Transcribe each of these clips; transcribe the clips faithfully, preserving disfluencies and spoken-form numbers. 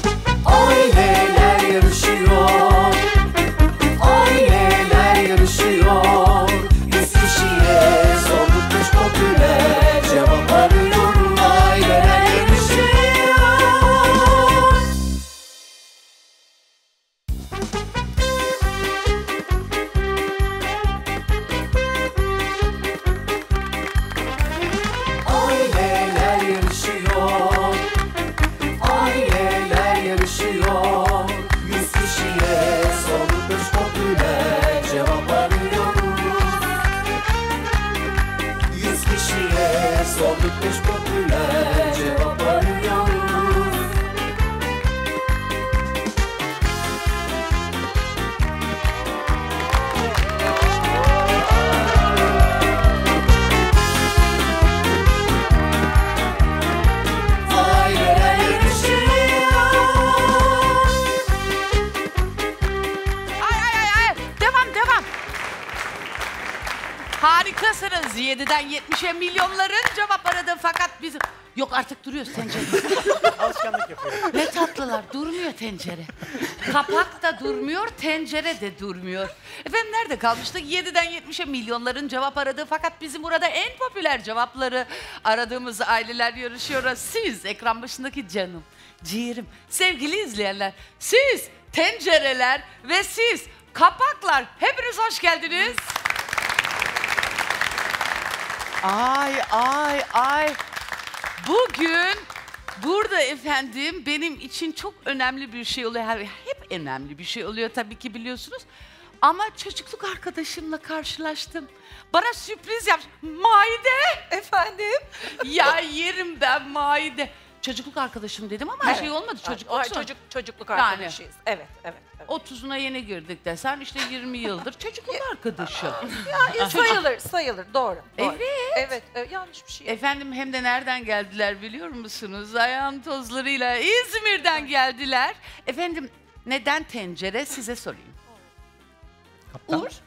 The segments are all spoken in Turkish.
Aileler yarışıyor, aileler yarışıyor. Yüz kişiye sorduk beş popüler, cevap arıyorum. Aileler yarışıyor. Aileler yarışıyor, aileler yarışıyor. Yüz kişiye sorduk beş popüler, cevap arıyoruz. Yüz kişiye sorduk beş popüler, cevap arıyoruz. Aileler yarışıyor. Ay ay ay ay. Devam devam. Harikasınız. yediden yetmişe milyonların cevap aradı fakat bizim... Yok artık duruyoruz tencere. Alışkanlık yapıyorum. Ne tatlılar. Durmuyor tencere. Kapak da durmuyor, tencere de durmuyor. Efendim nerede kalmıştık? yediden yetmişe milyonların cevap aradığı fakat bizim burada en popüler cevapları aradığımız aileler yarışıyor. Siz ekran başındaki canım, ciğerim, sevgili izleyenler, siz tencereler ve siz kapaklar. Hepiniz hoş geldiniz. Ay ay ay. Bugün burada efendim benim için çok önemli bir şey oluyor. Hep önemli bir şey oluyor tabii ki biliyorsunuz. Ama çocukluk arkadaşımla karşılaştım. Bana sürpriz yapmış. Maide. Efendim? Ya yerim ben Maide. Çocukluk arkadaşım dedim ama her şey olmadı. Çocukluk Ay, sonra. çocuk, çocukluk Yani. arkadaşıyız. Evet, evet. evet. otuzuna yeni girdik desen işte yirmi yıldır çocukluk arkadaşım. Ya, sayılır, sayılır. Doğru. doğru. Evet. Evet, evet, yanlış bir şey. yok. Efendim hem de nereden geldiler biliyor musunuz? Ayağın tozlarıyla İzmir'den geldiler. Efendim neden tencere size sorayım. Kaptan. Uğur?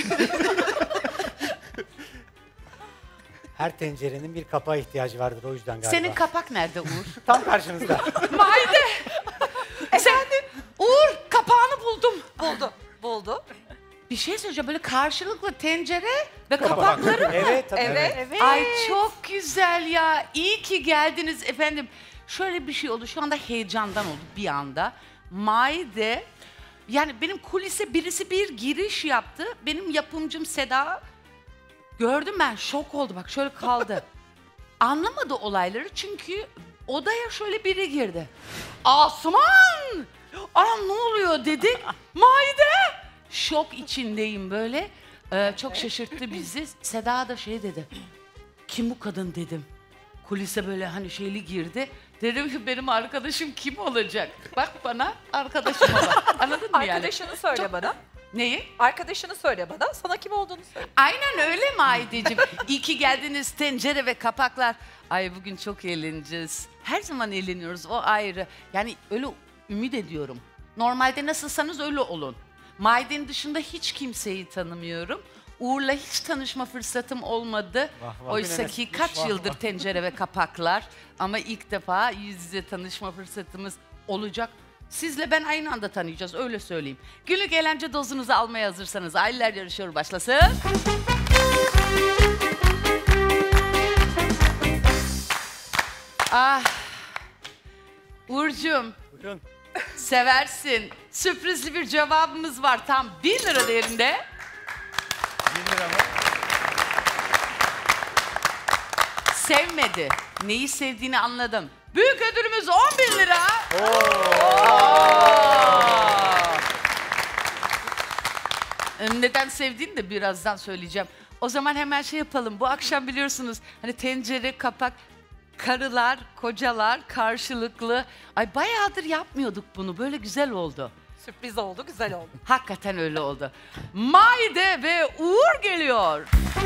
Her tencerenin bir kapağa ihtiyacı vardır o yüzden galiba. Senin kapak nerede Uğur? Tam karşınızda. Maide! Efendim? Uğur kapağını buldum. Buldu, buldu. Bir şey söyleyeceğim böyle karşılıklı tencere ve kapakları. Evet, tabii. Evet. Evet. Ay çok güzel ya. İyi ki geldiniz efendim. Şöyle bir şey oldu. Şu anda heyecandan oldu bir anda. Maide, yani benim kulise birisi bir giriş yaptı. Benim yapımcım Seda, gördüm ben şok oldu. Bak şöyle kaldı. Anlamadı olayları çünkü odaya şöyle biri girdi. Asuman! Anam ne oluyor dedi. Maide! Şok içindeyim böyle. Ee, çok şaşırttı bizi. Seda da şey dedi. Kim bu kadın dedim. Kulise böyle hani şeyli girdi. Dedim ki benim arkadaşım kim olacak? Bak bana arkadaşım olan. Anladın mı yani? Arkadaşını söyle Çok- bana. Neyi? Arkadaşını söyle bana. Sana kim olduğunu söyle. Aynen öyle Maideciğim. İyi ki geldiniz tencere ve kapaklar. Ay bugün çok eğleneceğiz. Her zaman eğleniyoruz o ayrı. Yani öyle ümit ediyorum. Normalde nasılsanız öyle olun. Maide'nin dışında hiç kimseyi tanımıyorum. Uğur'la hiç tanışma fırsatım olmadı. Vah, vah. Oysa ki Bugün kaç vah, yıldır vah. tencere ve kapaklar. Ama ilk defa yüz yüze tanışma fırsatımız olacak. Sizle ben aynı anda tanıyacağız öyle söyleyeyim. Günlük eğlence dozunuzu almaya hazırsanız aileler yarışıyor başlasın. Ah. Uğur'cum Buyurun. seversin. Sürprizli bir cevabımız var tam bir lira değerinde. Bir lira mı? Sevmedi. Neyi sevdiğini anladım. Büyük ödülümüz on bin lira. Neden sevdiğini de birazdan söyleyeceğim. O zaman hemen şey yapalım. Bu akşam biliyorsunuz hani tencere, kapak, karılar, kocalar karşılıklı. Ay bayağıdır yapmıyorduk bunu. Böyle güzel oldu. Sürpriz oldu, güzel oldu. Hakikaten öyle oldu. Maide ve Uğur geliyor.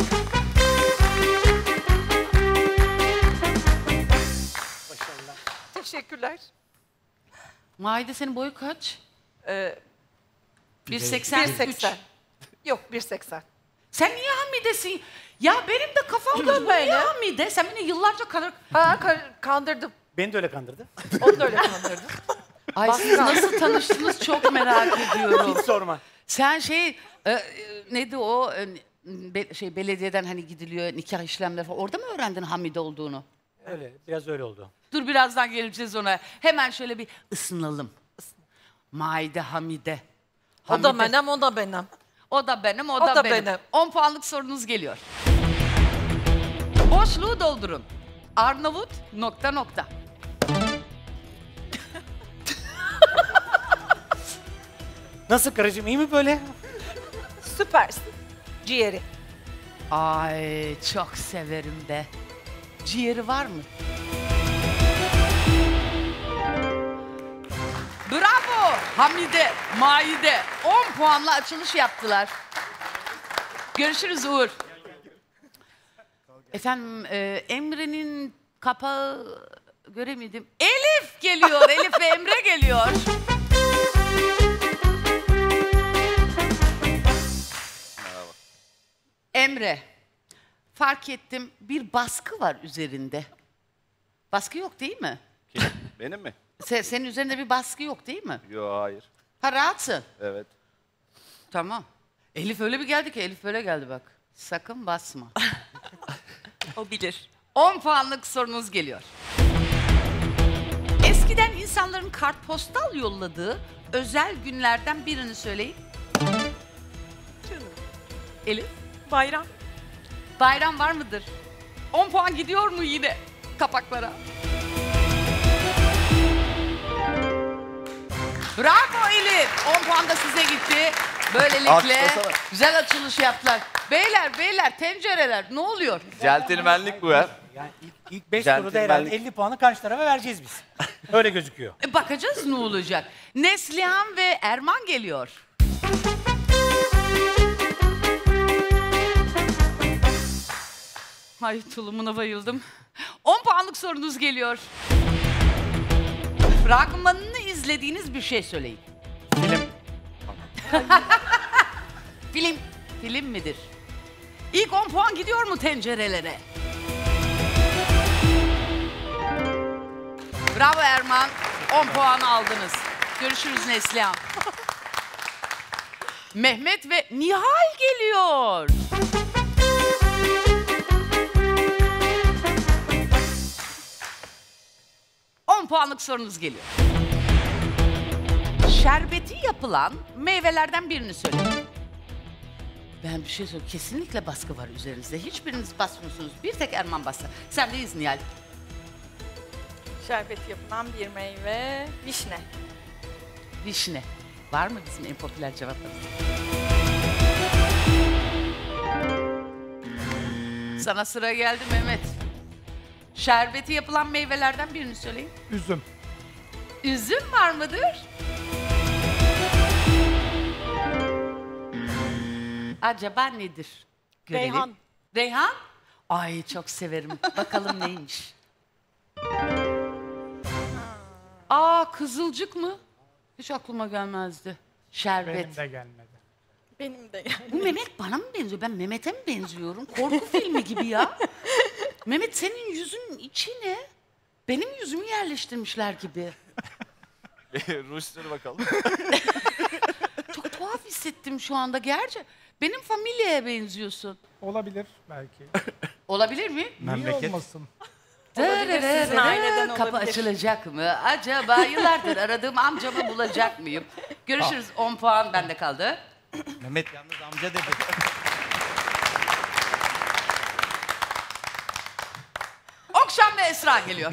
Başarılar. Teşekkürler. Maide senin boyu kaç? Ee, bir seksen üç. bir seksen. Yok, bir seksen. Sen niye hamidesin? Ya benim de kafamda bu niye hamide? Sen beni yıllarca kadar... Ha, kar- kandırdım. Beni de öyle kandırdı. Onu da öyle kandırdım. Ay siz nasıl tanıştınız çok merak ediyorum. Hiç sorma. Sen şey, e, e, neydi o, e, be- şey belediyeden hani gidiliyor nikah işlemleri falan. Orada mı öğrendin Hamide olduğunu? Öyle, biraz öyle oldu. Dur birazdan geleceğiz ona. Hemen şöyle bir ısınalım. Maide Hamide. O da Hamide. benim, o da benim. O da benim, o, O da, da benim. benim. on puanlık sorunuz geliyor. Boşluğu doldurun. Arnavut nokta nokta. Nasıl karıcığım, iyi mi böyle? Süpersin. Ciğeri. Ay çok severim de. Ciğeri var mı? Bravo Hamide, Maide. on puanla açılış yaptılar. Görüşürüz Uğur. Efendim e, Emre'nin kapağı göremedim. Elif geliyor. Elif ve Emre geliyor. Emre, fark ettim bir baskı var üzerinde. Baskı yok değil mi? Kim? Benim mi? Se- senin üzerinde bir baskı yok değil mi? Yok, hayır. Ha rahatsın. Evet. Tamam. Elif öyle bir geldi ki Elif böyle geldi bak. Sakın basma. O bilir. on puanlık sorunuz geliyor. Eskiden insanların kartpostal yolladığı özel günlerden birini söyleyin. Canım. Elif, Bayram. bayram var mıdır? on puan gidiyor mu yine kapaklara? Bravo Elif. on puan da size gitti. Böylelikle Alkışlasana. güzel açılış yaptılar. Beyler beyler tencereler ne oluyor? Centilmenlik bu ya. Yani ilk, ilk beş Centilmenlik. soruda herhalde elli puanı karşı tarafa vereceğiz biz. Öyle gözüküyor. E, bakacağız ne olacak. Neslihan ve Erman geliyor. Ay tulumuna bayıldım. on puanlık sorunuz geliyor. Fragmanını izlediğiniz bir şey söyleyin. Film. Film. Film midir? İlk on puan gidiyor mu tencerelere? Bravo Erman. on puan aldınız. Görüşürüz Neslihan. Mehmet ve Nihal geliyor. on puanlık sorunuz geliyor. Şerbeti yapılan meyvelerden birini söyleyin. Ben bir şey söyleyeyim. Kesinlikle baskı var üzerinizde. Hiçbiriniz basmıyorsunuz. Bir tek Erman bassa. Sen deyiz Nihal. Şerbeti yapılan bir meyve, vişne. Vişne. Var mı bizim en popüler cevaplarımız? Sana sıra geldi Mehmet. Şerbeti yapılan meyvelerden birini söyleyin. Üzüm. Üzüm var mıdır? Acaba nedir? Görelim. Reyhan. Reyhan? Ay çok severim. Bakalım neymiş? Aa kızılcık mı? Hiç aklıma gelmezdi. Şerbet. Benim de gelmedi. Benim de yani. Bu Mehmet bana mı benziyor? Ben Mehmet'e mi benziyorum? Korku filmi gibi ya. Mehmet senin yüzünün içi ne? Benim yüzümü yerleştirmişler gibi. Ruj sür bakalım. Çok tuhaf hissettim şu anda gerçi. Benim familyaya benziyorsun. Olabilir belki. Olabilir mi? Niye olmasın? Olabilir, sizin aileden Kapı olabilir. açılacak mı? Acaba yıllardır aradığım amcamı bulacak mıyım? Görüşürüz. on puan bende kaldı. Mehmet yalnız amca dedi. Okşan ve Esra geliyor.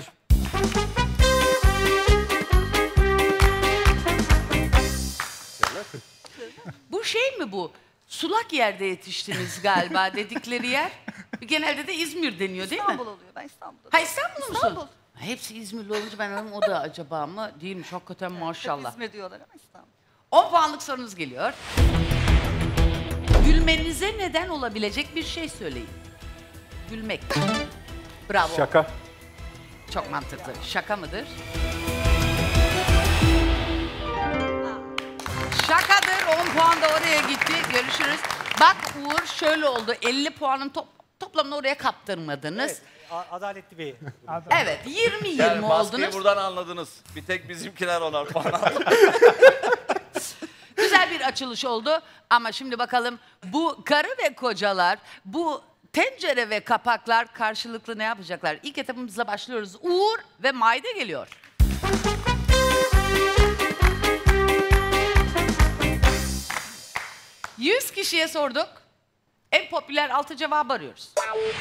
Bu şey mi bu? Sulak yerde yetiştiniz galiba dedikleri yer. Genelde de İzmir deniyor değil mi? İstanbul oluyor. Ben İstanbul'da. Ha İstanbul musun? İstanbul. Hepsi İzmirli olunca ben dedim o da acaba mı? Değilmiş hakikaten maşallah. İzmir diyorlar ama İstanbul. on puanlık sorunuz geliyor. Gülmenize neden olabilecek bir şey söyleyin. Gülmek. Bravo. Şaka. Çok mantıklı. Şaka mıdır? Şakadır. on puan da oraya gitti. Görüşürüz. Bak Uğur şöyle oldu. elli puanın top, toplamını oraya kaptırmadınız. A- adaletli bir. Evet, yirmi Yani yirmi maskeyi oldunuz. buradan anladınız. Bir tek bizimkiler onar falan. Güzel bir açılış oldu ama şimdi bakalım bu karı ve kocalar, bu tencere ve kapaklar karşılıklı ne yapacaklar? İlk etapımızla başlıyoruz. Uğur ve Maide geliyor. yüz kişiye sorduk. En popüler altı cevabı arıyoruz.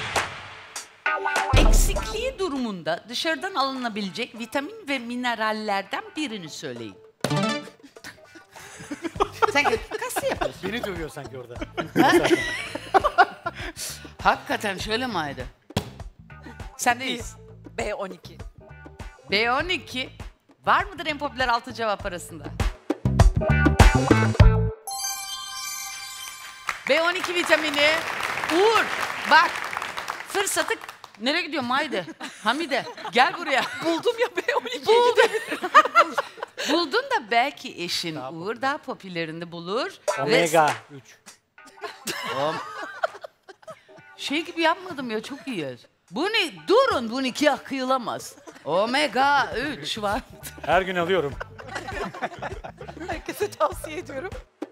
Eksikliği durumunda dışarıdan alınabilecek vitamin ve minerallerden birini söyleyin. Sen kası yapıyorsun. Beni dövüyor sanki orada. Hakikaten şöyle mi Ayda? Sendeyiz. B on iki. B on iki var mıdır en popüler altı cevap arasında? B on iki vitamini. Uğur bak fırsatı nereye gidiyor Mayde? Hamide gel buraya. Buldum ya B on iki. Buldun. Buldun da belki eşin Uğur daha popülerini bulur. ve- Omega üç. Şey gibi yapmadım ya çok iyi. Bu ne? Durun bu ikiye kıyılamaz. Omega üç var. Her gün alıyorum. Herkese tavsiye ediyorum.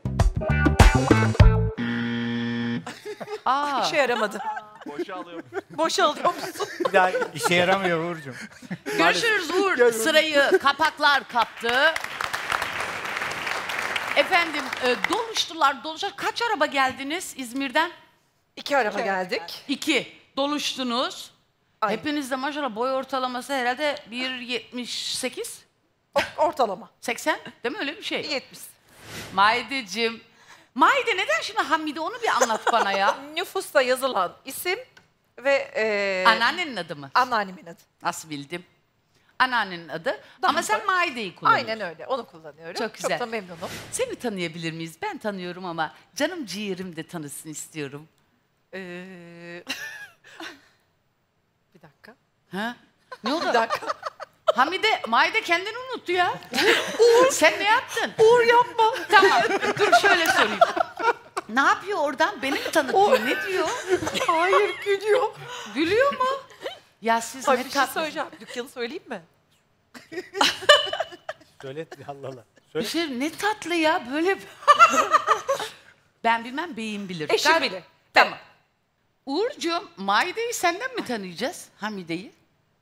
Aa, İşe yaramadı. Boşa alıyorum. Boşa alıyor musun? Bir daha İşe yaramıyor Uğur'cum. görüşürüz Uğur. Sırayı kapaklar kaptı. Efendim e, doluştular doluştular. Kaç araba geldiniz İzmir'den? İki araba geldik. İki. Doluştunuz. Ay. Hepinizde maşallah boy ortalaması herhalde bir yetmiş sekiz, O- Ortalama. seksen değil mi öyle bir şey? yetmiş. Maideciğim. Maide neden şimdi Hamide onu bir anlat bana ya. Nüfusta yazılan isim ve e, Anneannenin adı mı? anneannemin adı. Nasıl bildim? Anneannenin adı. Ama sen Maide'yi kullanıyorsun. Aynen öyle. Onu kullanıyorum. Çok güzel. Çok da memnunum. Seni tanıyabilir miyiz? Ben tanıyorum ama canım ciğerim de tanısın istiyorum. Ee... bir dakika. Ha? Ne oldu? Bir dakika. Hamide, Maide kendini unuttu ya. Uğur. Sen ne yaptın? Uğur yapma. Tamam, dur şöyle sorayım. Ne yapıyor oradan? Beni mi tanıtıyor? Ne diyor? Hayır gülüyor. Gülüyor mu? Ya siz Hayır ne bir şey tatlı. söyleyeceğim. Dükkanı söyleyeyim mi? Söyle Allah Allah. Bir Söyle. şey ne tatlı ya böyle. Ben bilmem beyin bilir. Eşim Galiba- bilir. Tamam. Uğurcuğum, Maide'yi senden mi tanıyacağız? Hamide'yi?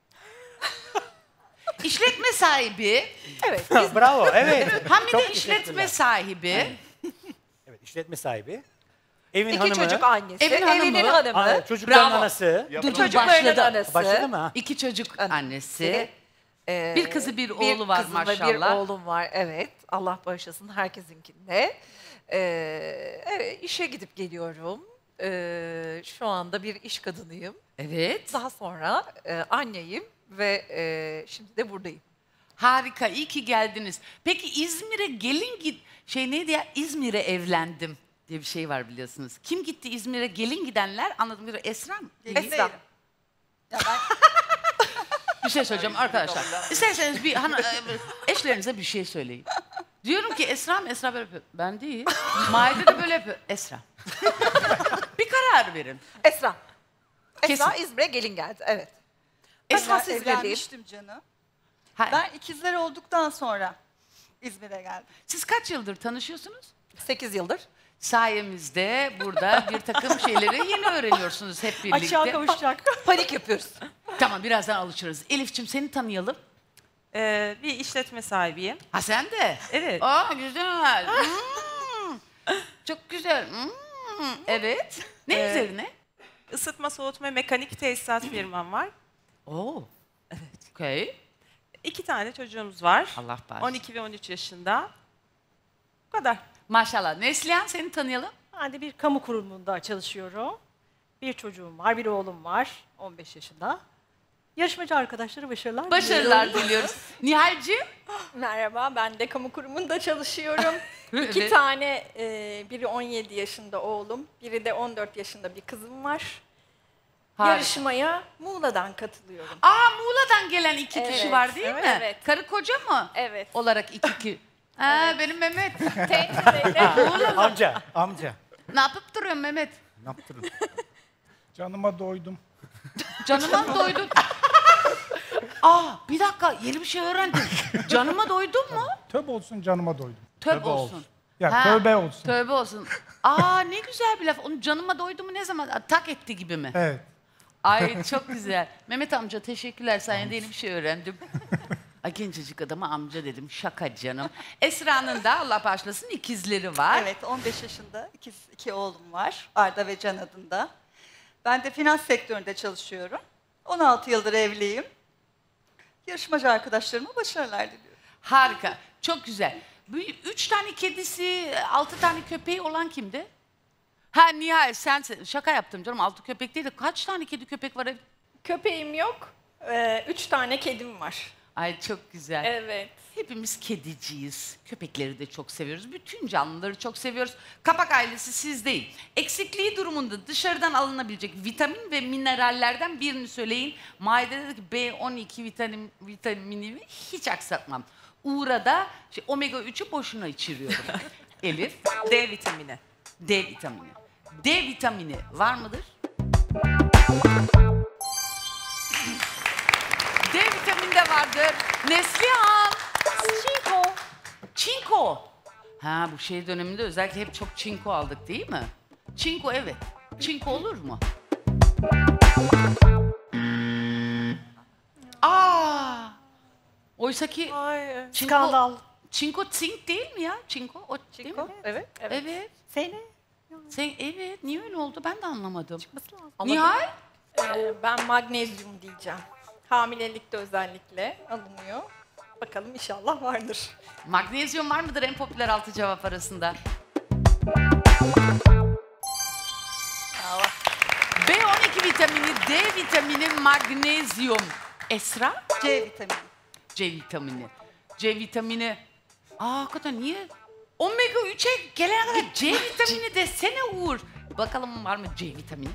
İşletme sahibi. Evet. Bravo. Evet. Hamide Çok işletme teşekkürler. sahibi. Evet, işletme sahibi. Evin İki hanımı. çocuk annesi. Evin hanımı. Evinin hanımı. Aa, çocukların Bravo. anası. Dur dur Çocukların başladı. annesi. Başladı mı? İki çocuk Annesi. annesi. Ee, Bir kızı, bir oğlu var kızım ve maşallah. bir oğlum var. Evet. Allah bağışlasın herkesinkinde. Ee, evet işe gidip geliyorum. Ee, şu anda bir iş kadınıyım. Evet. Daha sonra e, anneyim ve e, şimdi de buradayım. Harika, iyi ki geldiniz. Peki İzmir'e gelin git... Şey neydi ya? İzmir'e evlendim diye bir şey var biliyorsunuz. Kim gitti İzmir'e gelin gidenler? Anladım. Bir Esra mı? Esra. Ya ben Bir şey söyleyeceğim arkadaşlar. İsterseniz bir hani, e, eşlerinize bir şey söyleyin. Diyorum ki Esra mı? Esra böyle yapıyor. Ben değil. Maide de böyle yapıyor. Esra. Bir karar verin. Esra. Esra Kesin. İzmir'e gelin geldi. Evet. Esra Ben siz İzmir'deyim. evlenmiştim canım. Ha, Ben ikizler olduktan sonra İzmir'e geldim. siz kaç yıldır tanışıyorsunuz? sekiz yıldır. Sayemizde burada bir takım şeyleri yeni öğreniyorsunuz hep birlikte. Aşağı kavuşacak. Panik yapıyoruz. Tamam birazdan alışırız. Elif'ciğim seni tanıyalım. Ee, bir işletme sahibiyim. Ha sen de. Evet. Aa güzel. Hmm. Çok güzel. Hmm. Evet. Ne Ee, üzerine? Isıtma, soğutma, mekanik tesisat firmam var. Oo. Evet. Okey. İki tane çocuğumuz var. Allah bağışlasın. on iki ve on üç yaşında. Bu kadar. Maşallah. Neslihan seni tanıyalım. Ben de bir kamu kurumunda çalışıyorum. Bir çocuğum var, bir oğlum var, on beş yaşında. Yarışmacı arkadaşlara başarılar Başarılar diliyorum. diliyoruz. Nihal'ciğim. Merhaba, ben de kamu kurumunda çalışıyorum. İki Evet. tane, e, biri on yedi yaşında oğlum, biri de on dört yaşında bir kızım var. Harika. Yarışmaya Muğla'dan katılıyorum. Aa Muğla'dan gelen iki kişi Evet, var değil evet, mi? evet. Karı koca mı? Evet. Olarak iki kişi. Ha, benim Mehmet. Tencereyle Amca. Amca. Ne yapıp duruyorsun Mehmet? Ne yaptın? Canıma doydum. Canıma doydum. Aa bir dakika yeni bir şey öğrendim. Canıma doydun mu? Tövbe olsun canıma doydum. Tövbe olsun. Ya Ha, tövbe olsun. Tövbe olsun. Aa ne güzel bir laf. Onu canıma doydu mu ne zaman? Aa, tak etti gibi mi? Evet. Ay çok güzel. Mehmet amca teşekkürler. Sayende yeni bir şey öğrendim. Ay gencecik adama amca dedim. Şaka canım. Esra'nın da Allah bağışlasın ikizleri var. Evet, on beş yaşında ikiz, iki oğlum var. Arda ve Can adında. Ben de finans sektöründe çalışıyorum. on altı yıldır evliyim. Yarışmacı arkadaşlarıma başarılar diliyorum. Harika. Çok güzel. Bu üç tane kedisi, altı tane köpeği olan kimdi? Ha nihayet sen şaka yaptım canım. Altı köpek değil de kaç tane kedi köpek var ev? Köpeğim yok. Ee, üç tane kedim var. Ay çok güzel. Evet. Hepimiz kediciyiz. Köpekleri de çok seviyoruz. Bütün canlıları çok seviyoruz. Kapak ailesi siz değil. Eksikliği durumunda dışarıdan alınabilecek vitamin ve minerallerden birini söyleyin. Maide dedi ki B on iki vitamin, vitaminimi hiç aksatmam. Uğur'a da şey, omega üçü boşuna içiriyorum. Elif. D vitamini. D vitamini. D vitamini var mıdır? D vitamini de vardır. Neslihan. Çinko. Çinko. Ha bu şey döneminde özellikle hep çok çinko aldık değil mi? Çinko evet. Çinko olur mu? Aa! Oysa ki Ay, çinko, Skandal. çinko çink değil mi ya? Çinko o değil mi? evet. Evet. Seni. Sen evet. Niye öyle oldu? Ben de anlamadım. Çıkması lazım. Nihal? Ee, ben magnezyum diyeceğim. Hamilelikte özellikle alınıyor. Bakalım inşallah vardır. Magnezyum var mıdır en popüler altı cevap arasında? B on iki vitamini, D vitamini, magnezyum. Esra? C vitamini. C vitamini. C vitamini. Aa hakikaten niye? Omega üçe gelene kadar C vitamini desene Uğur. Bakalım var mı C vitamini?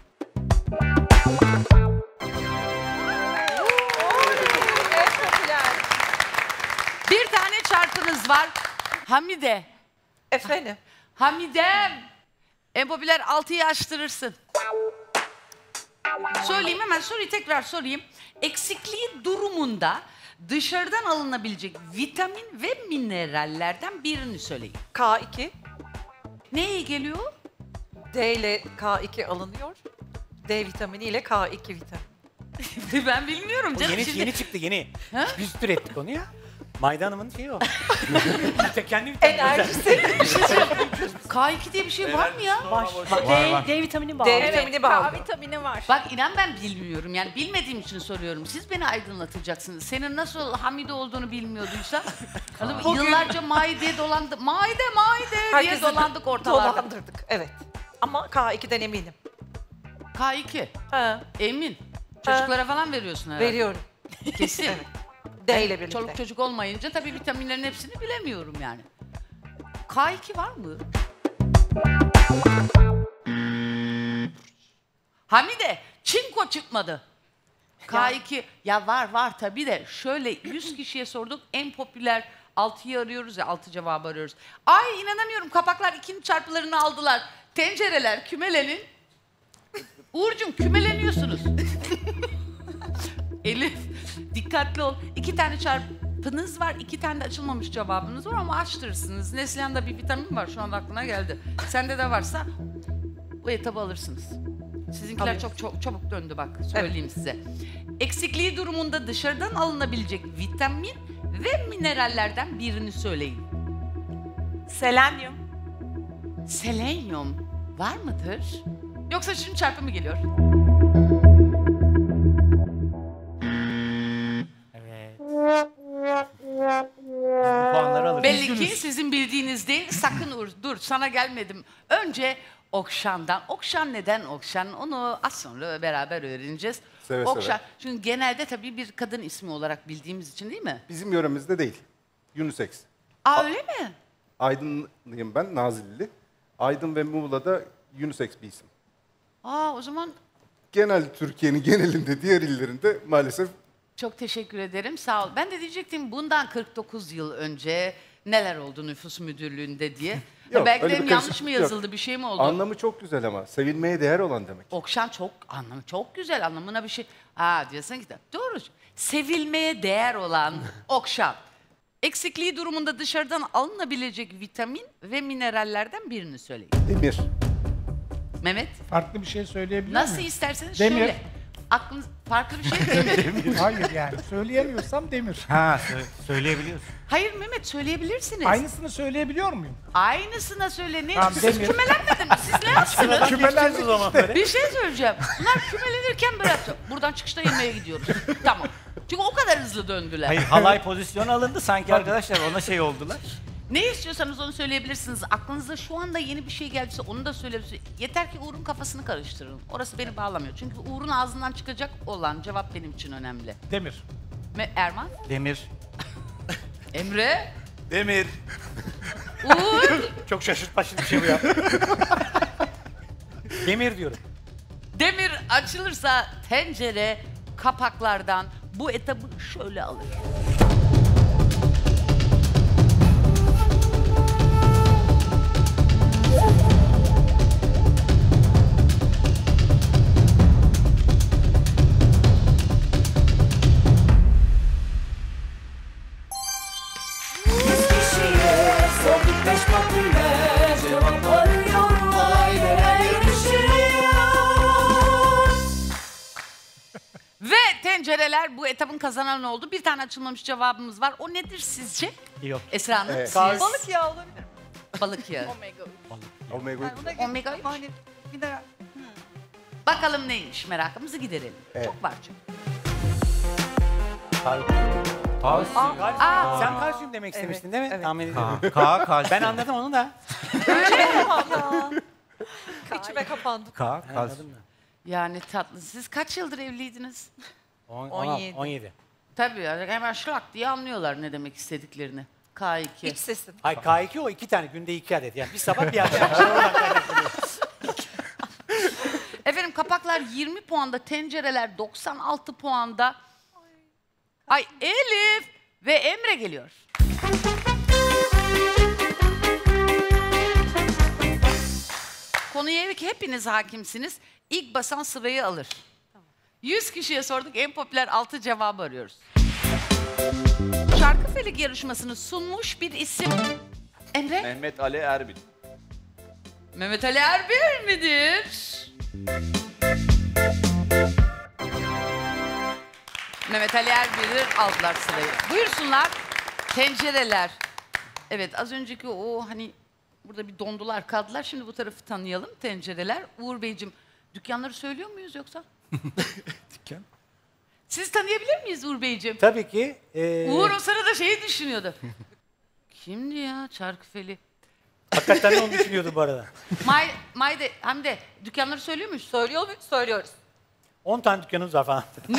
En popüler. Bir tane çarpınız var. Hamide. Efendim. Hamidem. En popüler altıyı açtırırsın. Söyleyeyim hemen soruyu tekrar sorayım. Eksikliği durumunda dışarıdan alınabilecek vitamin ve minerallerden birini söyleyin. K iki. Neye geliyor? D ile K iki alınıyor. D vitamini ile K iki vitamini. Ben bilmiyorum O canım. yeni, Şimdi yeni çıktı yeni. Ha? Biz türettik onu ya. Mayda Hanım'ın şeyi o. İşte kendi vitamini. Enerjisi. K iki diye bir şey var mı ya? Var. D, D vitamini var. D Evet, vitamini K bağlı. vitamini var. Bak inan ben bilmiyorum. Yani bilmediğim için soruyorum. Siz beni aydınlatacaksınız. Senin nasıl Hamide olduğunu bilmiyorduysa. Hanım, yıllarca Maide dolandı. Maide Maide diye Herkesi dolandık ortalarda. Dolandırdık. Evet. Ama K iki'den eminim. K iki. Ha, Emin. Çocuklara falan veriyorsun herhalde. veriyorum. Kesin. Evet. D ile birlikte. Çoluk çocuk olmayınca tabii vitaminlerin hepsini bilemiyorum yani. K iki var mı? Hamide, çinko çıkmadı. K iki, ya var var tabii de şöyle yüz kişiye sorduk en popüler altıyı arıyoruz ya altı cevabı arıyoruz. Ay inanamıyorum kapaklar ikinci çarpılarını aldılar. Tencereler kümelenin. Uğurcuğum kümeleniyorsunuz. Elif dikkatli ol. İki tane çarpınız var, iki tane de açılmamış cevabınız var ama açtırırsınız. Neslihan'da bir vitamin var şu anda aklına geldi. Sende de varsa bu etabı alırsınız. Sizinkiler Alıyoruz. çok çok çabuk döndü bak söyleyeyim size. Eksikliği durumunda dışarıdan alınabilecek vitamin ve minerallerden birini söyleyin. Selenyum. Selenyum var mıdır? Yoksa şimdi çarpı mı geliyor? Evet. Bu puanları alırız. Belli ki sizin bildiğiniz değil. Sakın Uğur, dur sana gelmedim. Önce Okşan'dan. Okşan neden Okşan? Onu az sonra beraber öğreneceğiz. Seve Okşan. seve. Çünkü genelde tabii bir kadın ismi olarak bildiğimiz için değil mi? Bizim yöremizde değil. Unisex. Aa öyle mi? Aydınlıyım ben, Nazilli. Aydın ve Muğla'da unisex bir isim. Aa o zaman Genel Türkiye'nin genelinde, diğer illerinde maalesef çok teşekkür ederim. Sağ ol. Ben de diyecektim bundan kırk dokuz yıl önce neler oldu nüfus müdürlüğünde diye. Yok, Belki öyle de bir yanlış karışıklık mı yok. yazıldı, bir şey mi oldu? Anlamı çok güzel ama sevilmeye değer olan demek. Okşan çok anlamı çok güzel, anlamına bir şey. Ha diyorsun ki doğru. Sevilmeye değer olan okşan. Eksikliği durumunda dışarıdan alınabilecek vitamin ve minerallerden birini söyleyin. Demir. Mehmet, Farklı bir şey söyleyebilir nasıl miyim? isterseniz Demir. şöyle. Aklınız farklı bir şey demir. Hayır yani. Söyleyemiyorsam demir. Ha sö- söyleyebiliyorsun. Hayır Mehmet, söyleyebilirsiniz. Aynısını söyleyebiliyor muyum? Aynısına söyle. Ne? Tamam, Siz demir. kümelenmediniz mi? Siz ne yaptınız? Kümelendik işte. Bir şey söyleyeceğim. Bunlar kümelenirken böyle yaptı. Buradan çıkışta yemeğe gidiyoruz. Tamam. Çünkü o kadar hızlı döndüler. Hayır halay pozisyonu alındı sanki arkadaşlar ona şey oldular. Ne istiyorsanız onu söyleyebilirsiniz. Aklınıza şu anda yeni bir şey geldiyse onu da söyleyebilirsiniz. Yeter ki Uğur'un kafasını karıştırın. Orası beni bağlamıyor. Çünkü Uğur'un ağzından çıkacak olan cevap benim için önemli. Demir. Me Erman, Demir. Emre, Demir. Uğur. Çok şaşırtmaçlı bir şey bu ya. Demir diyorum. Demir açılırsa tencere kapaklardan bu etabı şöyle alır. Yüz kişiye sorduk beş popüler cevap arıyorum. Aileler yarışıyor. Ve tencereler bu etabın kazananı oldu. Bir tane açılmamış cevabımız var. O nedir sizce? Yok. Esra Hanım, Evet. siz? Balık yağı olabilir mi? Balık yağı. Omega üç. Omega Yani buna Omega gerek üç. ama hani mineral. Bakalım neymiş, merakımızı giderelim. Evet. Çok var çünkü. Aa, sen kalsiyum demek istemiştin değil mi? evet. Tahmin ediyorum. K, K. Ben anladım onu da. İçime kapandım. K, kalsiyum. Yani tatlı. Siz kaç yıldır evliydiniz? On, on yedi. on yedi. Tabii yani hemen şlak diye anlıyorlar ne demek istediklerini. K iki. İç sesim. Ay K iki o iki tane günde iki adet yani bir sabah bir akşam. Oradan kaynaklanıyor. Efendim kapaklar yirmi puanda, tencereler doksan altı puanda. Ay Elif ve Emre geliyor. Konuya evet ki hepiniz hakimsiniz. İlk basan sırayı alır. yüz kişiye sorduk, en popüler altı cevabı arıyoruz. Şarkıfelik yarışmasını sunmuş bir isim. Emre? Mehmet Ali Erbil. Mehmet Ali Erbil midir? Mehmet Ali Erbil'dir, aldılar sırayı. Buyursunlar, tencereler. Evet, az önceki o hani burada bir dondular kaldılar. Şimdi bu tarafı tanıyalım, tencereler. Uğur Beyciğim, dükkanları söylüyor muyuz yoksa? Dükkan. Siz tanıyabilir miyiz Uğur Beyciğim? Tabii ki. E, Uğur o sırada şeyi düşünüyordu. Kimdi ya Çarkıfeli? Hakikaten onu düşünüyordu bu arada. May, Mayde, Hamide dükkanları söylüyor muyuz? Söylüyor muyuz? Söylüyoruz. on tane dükkanımız var falan. Ne?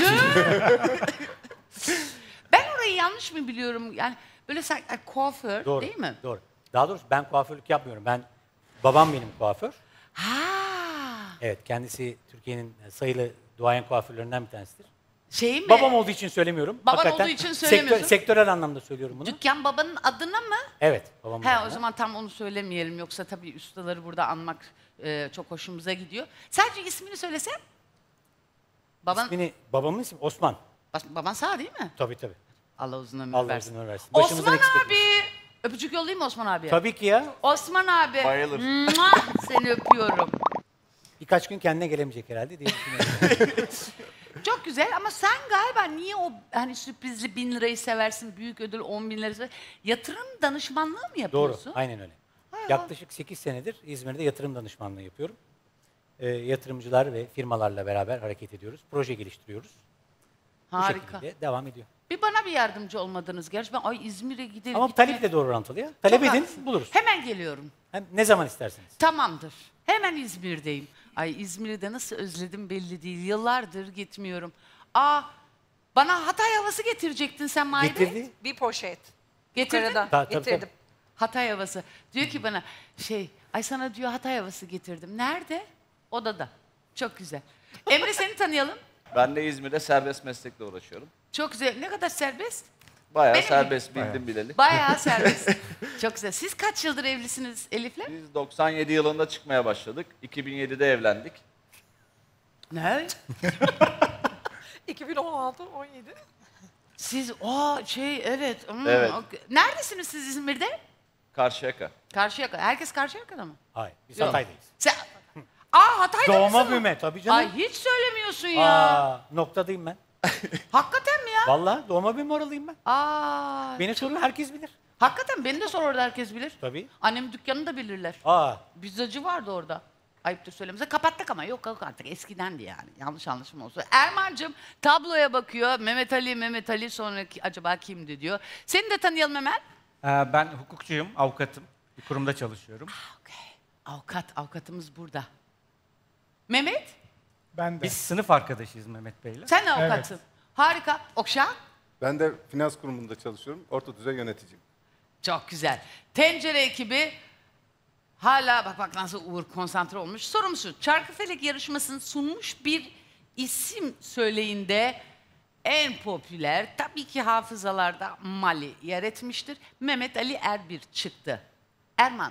Ben orayı yanlış mı biliyorum? Yani böyle sanki yani kuaför Doğru. değil mi? Doğru. Daha doğrusu ben kuaförlük yapmıyorum. Ben babam benim kuaför. Ha. Evet, kendisi Türkiye'nin sayılı duayen kuaförlerinden bir tanesidir. Şey mi? Babam olduğu için söylemiyorum. Baban Hakikaten olduğu için söylemiyorsun. Sektör, sektörel anlamda söylüyorum bunu. Dükkan babanın adına mı? Evet, babam. He o zaman tam onu söylemeyelim. Yoksa tabii ustaları burada anmak e, çok hoşumuza gidiyor. Sadece ismini söylesem. Baban, İsmini, babamın ismi Osman. Bas- baban sağ değil mi? Tabii tabii. Allah uzun ömür Allah versin. uzun ömür versin. Başımızdan Osman eksik abi. etmesin. Öpücük yollayayım mı Osman abiye? Tabii ki ya. Osman abi. Bayılır. Mua! Seni öpüyorum. Birkaç gün kendine gelemeyecek herhalde diye düşünüyorum. Çok güzel ama sen galiba niye o hani sürprizli bin lirayı seversin, büyük ödül on bin lirayı seversin? Yatırım danışmanlığı mı Doğru, yapıyorsun? aynen öyle. Yaklaşık sekiz senedir İzmir'de yatırım danışmanlığı yapıyorum. Ee, yatırımcılar ve firmalarla beraber hareket ediyoruz. Proje geliştiriyoruz. Bu Harika. şekilde devam ediyor. Bir bana bir yardımcı olmadınız. Gerçi ben ay İzmir'e gidelim. Ama taleple doğru orantılı ya. Talep edin, buluruz. Hemen geliyorum. Hem ne zaman isterseniz. Tamamdır. Hemen İzmir'deyim. Ay İzmir'i de nasıl özledim belli değil. Yıllardır gitmiyorum. Aa, bana Hatay havası getirecektin sen Maide. Getirdi. Bir poşet. Getirdin. Yukarıda. Ta- tabii, Getirdim. tabii. Hatay havası. Diyor ki bana şey, ay sana diyor Hatay havası getirdim. Nerede? Odada. Çok güzel. Emre seni tanıyalım. Ben de İzmir'de serbest meslekle uğraşıyorum. Çok güzel. Ne kadar serbest? Bayağı Benim serbest bildim bileli. Bayağı serbest. Çok güzel. Siz kaç yıldır evlisiniz Elif'le? Biz doksan yedi yılında çıkmaya başladık. iki bin yedide evlendik. Ne? iki bin on altı on yedi. Siz o şey evet. Hmm, Evet. okey. Neredesiniz siz İzmir'de? Karşıyaka. Karşıyaka. Herkes Karşıyaka'da mı? Hayır. Biz Yok. Hatay'dayız. Sen... Aa Hatay'da Doğma mısın? büyüme tabii canım. Ay hiç söylemiyorsun ya. Aa, noktadayım ben. Hakikaten mi ya? Vallahi doğma büyüme oralıyım ben. Aa. Beni sorun herkes bilir. Hakikaten beni de sor orada herkes bilir. Tabii. Annemin dükkanını da bilirler. Aa. Pizzacı vardı orada. Ayıptır söylemesi. Kapattık ama yok yok artık eskidendi yani. Yanlış anlaşılma olsun. Erman'cığım tabloya bakıyor. Mehmet Ali, Mehmet Ali sonraki acaba kimdi diyor. Seni de tanıyalım hemen. Ee, Ben hukukçuyum, avukatım. Bir kurumda çalışıyorum. Okay. Avukat, avukatımız burada. Mehmet, Ben de. Biz sınıf arkadaşıyız Mehmet Bey'le. sen de avukatsın. Harika. Okşan, Ben de finans kurumunda çalışıyorum. Orta düzey yöneticiyim. çok güzel. Tencere ekibi hala bak bak nasıl Uğur konsantre olmuş. Sorum şu, Çarkıfelek yarışmasını sunmuş bir isim söyleyin de en popüler tabii ki hafızalarda Mali yer etmiştir. Mehmet Ali Erbil çıktı. Erman.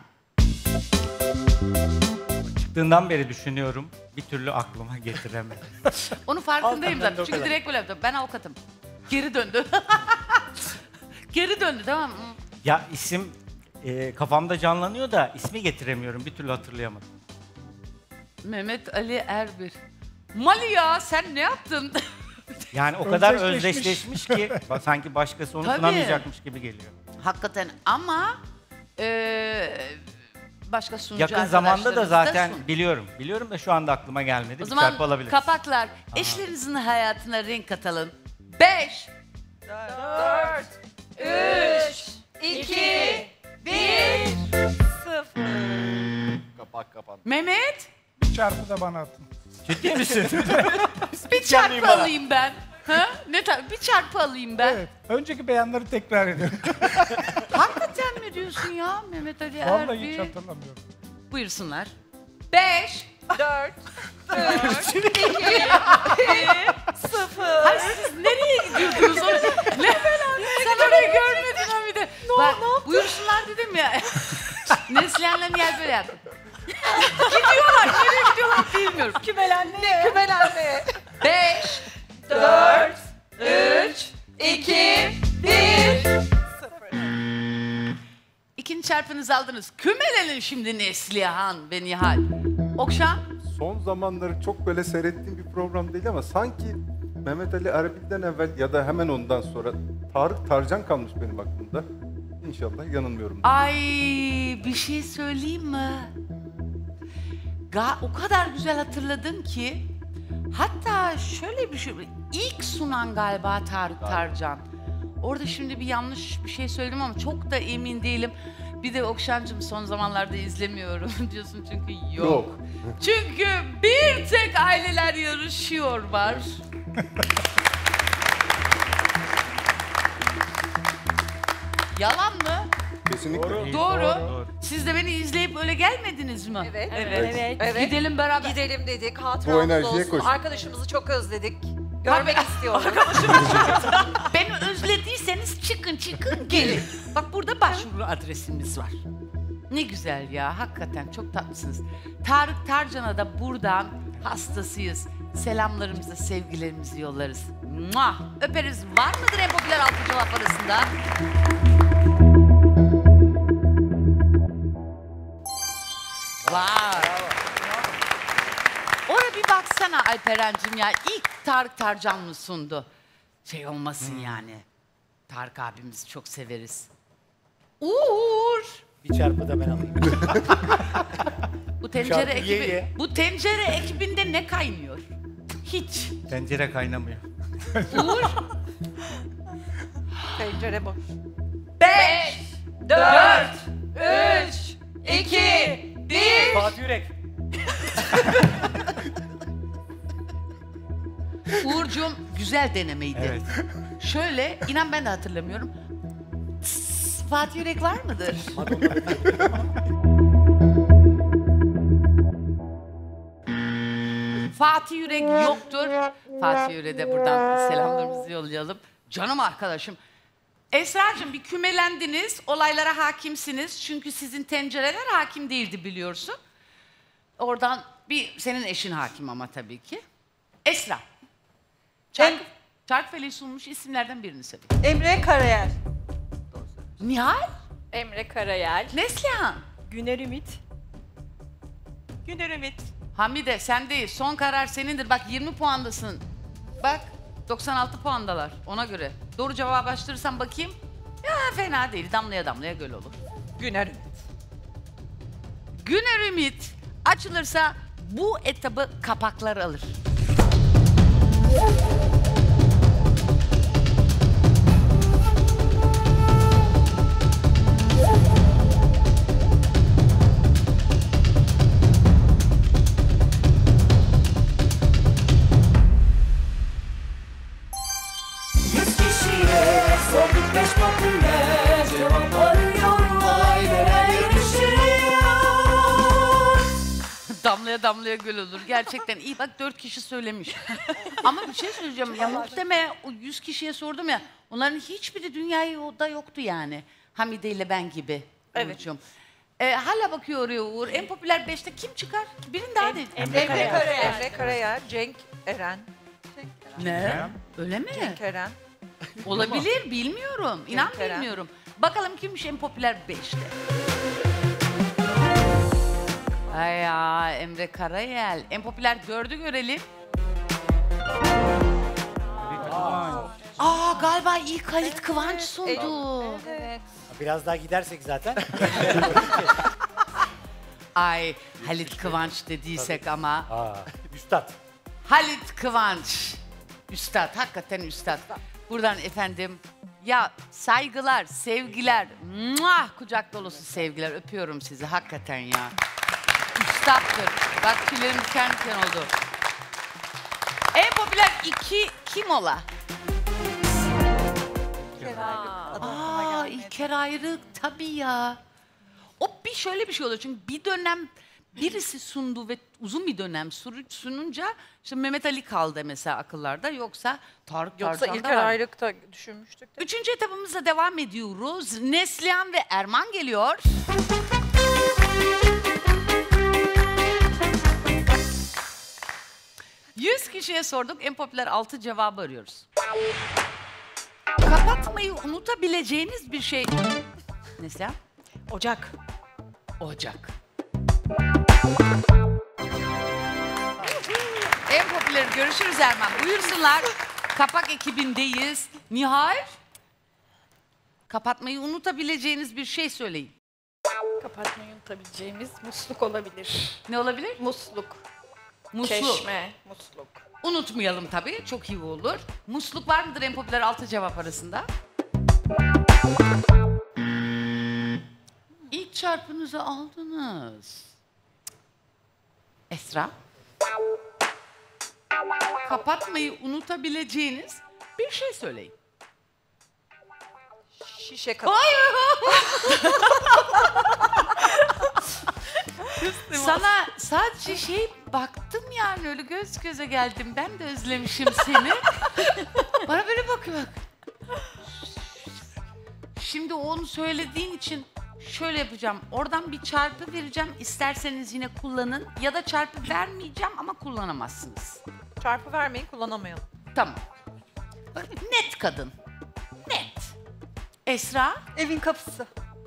Çıktığından beri düşünüyorum, bir türlü aklıma getiremedim. Onu farkındayım Al, ben de zaten. o Çünkü kadar. direkt böyle yaptım. Ben avukatım. Geri döndü. Geri döndü tamam mı? Ya isim e, kafamda canlanıyor da ismi getiremiyorum, bir türlü hatırlayamadım. Mehmet Ali Erbil. Mali ya sen ne yaptın? Yani o kadar Özdeşleşmiş. özdeşleşmiş ki ba- sanki başkası onu Tabii. sunamayacakmış gibi geliyor. Hakikaten ama eee başka sunucu Yakın zamanda da arkadaşlarımız zaten sun. biliyorum. Biliyorum da şu anda aklıma gelmedi. O Bir zaman çarpı alabiliriz. kapaklar. Eşlerinizin hayatına renk katalım. Beş. dört, üç, iki, bir, sıfır. Kapak kapandı. Mehmet Bir çarpı da bana atın. Ciddi misin? bir çarpı alayım ben. Ha? Ne ta- bir çarpı alayım ben. Evet. Önceki beyanları tekrar ediyorum. Hakikaten mi diyorsun ya Mehmet Ali Vallahi Erbil? hiç hatırlamıyorum. Buyursunlar. Beş. dört, üç, iki, bir, sıfır. Hayır siz nereye gidiyordunuz? Onu- ne Sen orayı görmedin ha bir de. Bak, buyursunlar dedim ya. Neslihan'la Nihal böyle yaptı. Gidiyorlar. Nereye gidiyorlar bilmiyorum. Kümelenme. Kümelenme. Beş. dört, üç, iki, bir, sıfır. İkinci çarpınızı aldınız. Kümelenin şimdi Neslihan ve Nihal. Okşan. Son zamanları çok böyle seyrettiğim bir program değil ama sanki Mehmet Ali Erbil'den evvel ya da hemen ondan sonra Tarık Tarcan kalmış benim aklımda. İnşallah yanılmıyorum. Ay bir şey söyleyeyim mi? Ga o kadar güzel hatırladın ki. Hatta şöyle bir şey. İlk sunan galiba Tarık Tarcan. Orada şimdi bir yanlış bir şey söyledim ama çok da emin değilim. Bir de Okşancığım son zamanlarda izlemiyorum diyorsun çünkü yok. Yok. Çünkü bir tek aileler yarışıyor var. Yalan mı? Kesinlikle. Doğru. Doğru. Siz de beni izleyip öyle gelmediniz mi? Evet. Evet. Evet. Gidelim beraber. Gidelim dedik. Bu Hatıramız enerjiye olsun. koşun. Arkadaşımızı çok özledik. Görmek istiyorum. Beni özlediyseniz çıkın çıkın gelin. Bak burada başvuru adresimiz var. Ne güzel ya hakikaten çok tatlısınız. Tarık Tarcan'a da buradan hastasıyız. Selamlarımızı, sevgilerimizi yollarız. Muah! Öperiz. Var mıdır en popüler altı cevap arasında? Var. Oraya bir baksana Alperen'cim ya. İlk Tarık Tarcan mı sundu? Şey olmasın yani. Tarık abimizi çok severiz. Uğur. Bir çarpı da ben alayım. Bu tencere Şarkı ekibi, ye ye. bu tencere ekibinde ne kaynıyor? Hiç. Tencere kaynamıyor. Uğur. Tencere boş. Beş. Dört, üç, iki, bir. Fatih Yürek. Uğurcuğum güzel denemeydi. Evet. Şöyle, inan ben de hatırlamıyorum. Tss, Fatih Yürek var mıdır? Fatih Yürek yoktur. Fatih Yürek'e de buradan selamlarımızı yollayalım. Canım arkadaşım. Esra'cığım bir kümelendiniz, olaylara hakimsiniz. Çünkü sizin tencereler hakim değildi biliyorsun. Oradan bir senin eşin hakim ama tabii ki. Esra. Çark, Çarkıfelek'i sunmuş isimlerden birini söyle. Emre Karayel. Nihal. Emre Karayel. Neslihan. Güner Ümit. Güner Ümit. Hamide sen değil. Son karar senindir. Bak yirmi puandasın. Bak doksan altı puandalar ona göre. Doğru cevabı açtırırsam bakayım. Ya fena değil. Damlaya damlaya göl olur. Güner Ümit. Güner Ümit açılırsa bu etabı kapaklar alır. Yüz kişiye sorduk beş popüler cevap arıyorum. Olaylara yarışıyor. Damlaya damlaya göl olur. Gerçekten iyi bak dört kişi söylemiş. Ama bir şey söyleyeceğim. Ya muhtemelen o yüz kişiye sordum ya. Onların hiçbiri dünyada yoktu yani. Hamide ile ben gibi. Evet. Uğurcuğum. Ee, hala bakıyor oraya Uğur. En popüler beşte kim çıkar? Birini daha değil. Emre Karayel. Emre Karayel, Cenk Eren. Ne? Öyle mi? Cenk Eren. Olabilir bilmiyorum. İnan Cenk Eren. bilmiyorum. Bakalım kimmiş en popüler beşte. Ay ya Emre Karayel. En popüler dördü görelim. Aa galiba ilk Halit Kıvanç sundu. Evet. Biraz daha gidersek zaten. Ay Halit Kıvanç dediysek ama. Aa, üstad. Halit Kıvanç. Üstad, hakikaten üstad. Buradan efendim ya saygılar, sevgiler, muah, kucak dolusu sevgiler. Öpüyorum sizi hakikaten ya. Üstattır. Bak tüylerim diken diken oldu. En popüler iki kim ola? Aa, İlker Ayrık tabii ya. O bir şöyle bir şey oluyor çünkü bir dönem birisi sundu ve uzun bir dönem sununca işte Mehmet Ali kaldı mesela akıllarda yoksa Tarık Yoksa Tarcan da İlker var. Ayrık'ta düşünmüştük de. Üçüncü etapımızla devam ediyoruz. Neslihan ve Erman geliyor. Yüz kişiye sorduk. En popüler altı cevabı arıyoruz. Kapatmayı unutabileceğiniz bir şey. Neslihan? Ocak. Ocak. En popüler görüşürüz Erman. Buyursunlar. Kapak ekibindeyiz. Nihal? Kapatmayı unutabileceğiniz bir şey söyleyin. Kapatmayı unutabileceğimiz musluk olabilir. Ne olabilir? Musluk. Musluk. Çeşme, musluk. Unutmayalım tabii. Çok iyi olur. Musluk var mıdır en popüler altı cevap arasında? İlk çarpınızı aldınız. Esra? Kapatmayı unutabileceğiniz bir şey söyleyin. Şişe kapak. Hayır. Sana sadece şey baktım yani öyle göz göze geldim. Ben de özlemişim seni. Bana böyle bakıyor bak. Şimdi onu söylediğin için şöyle yapacağım. Oradan bir çarpı vereceğim. İsterseniz yine kullanın. Ya da çarpı vermeyeceğim ama kullanamazsınız. Çarpı vermeyin, kullanamayalım. Tamam. Bak, net kadın. Net. Esra? Evin kapısı.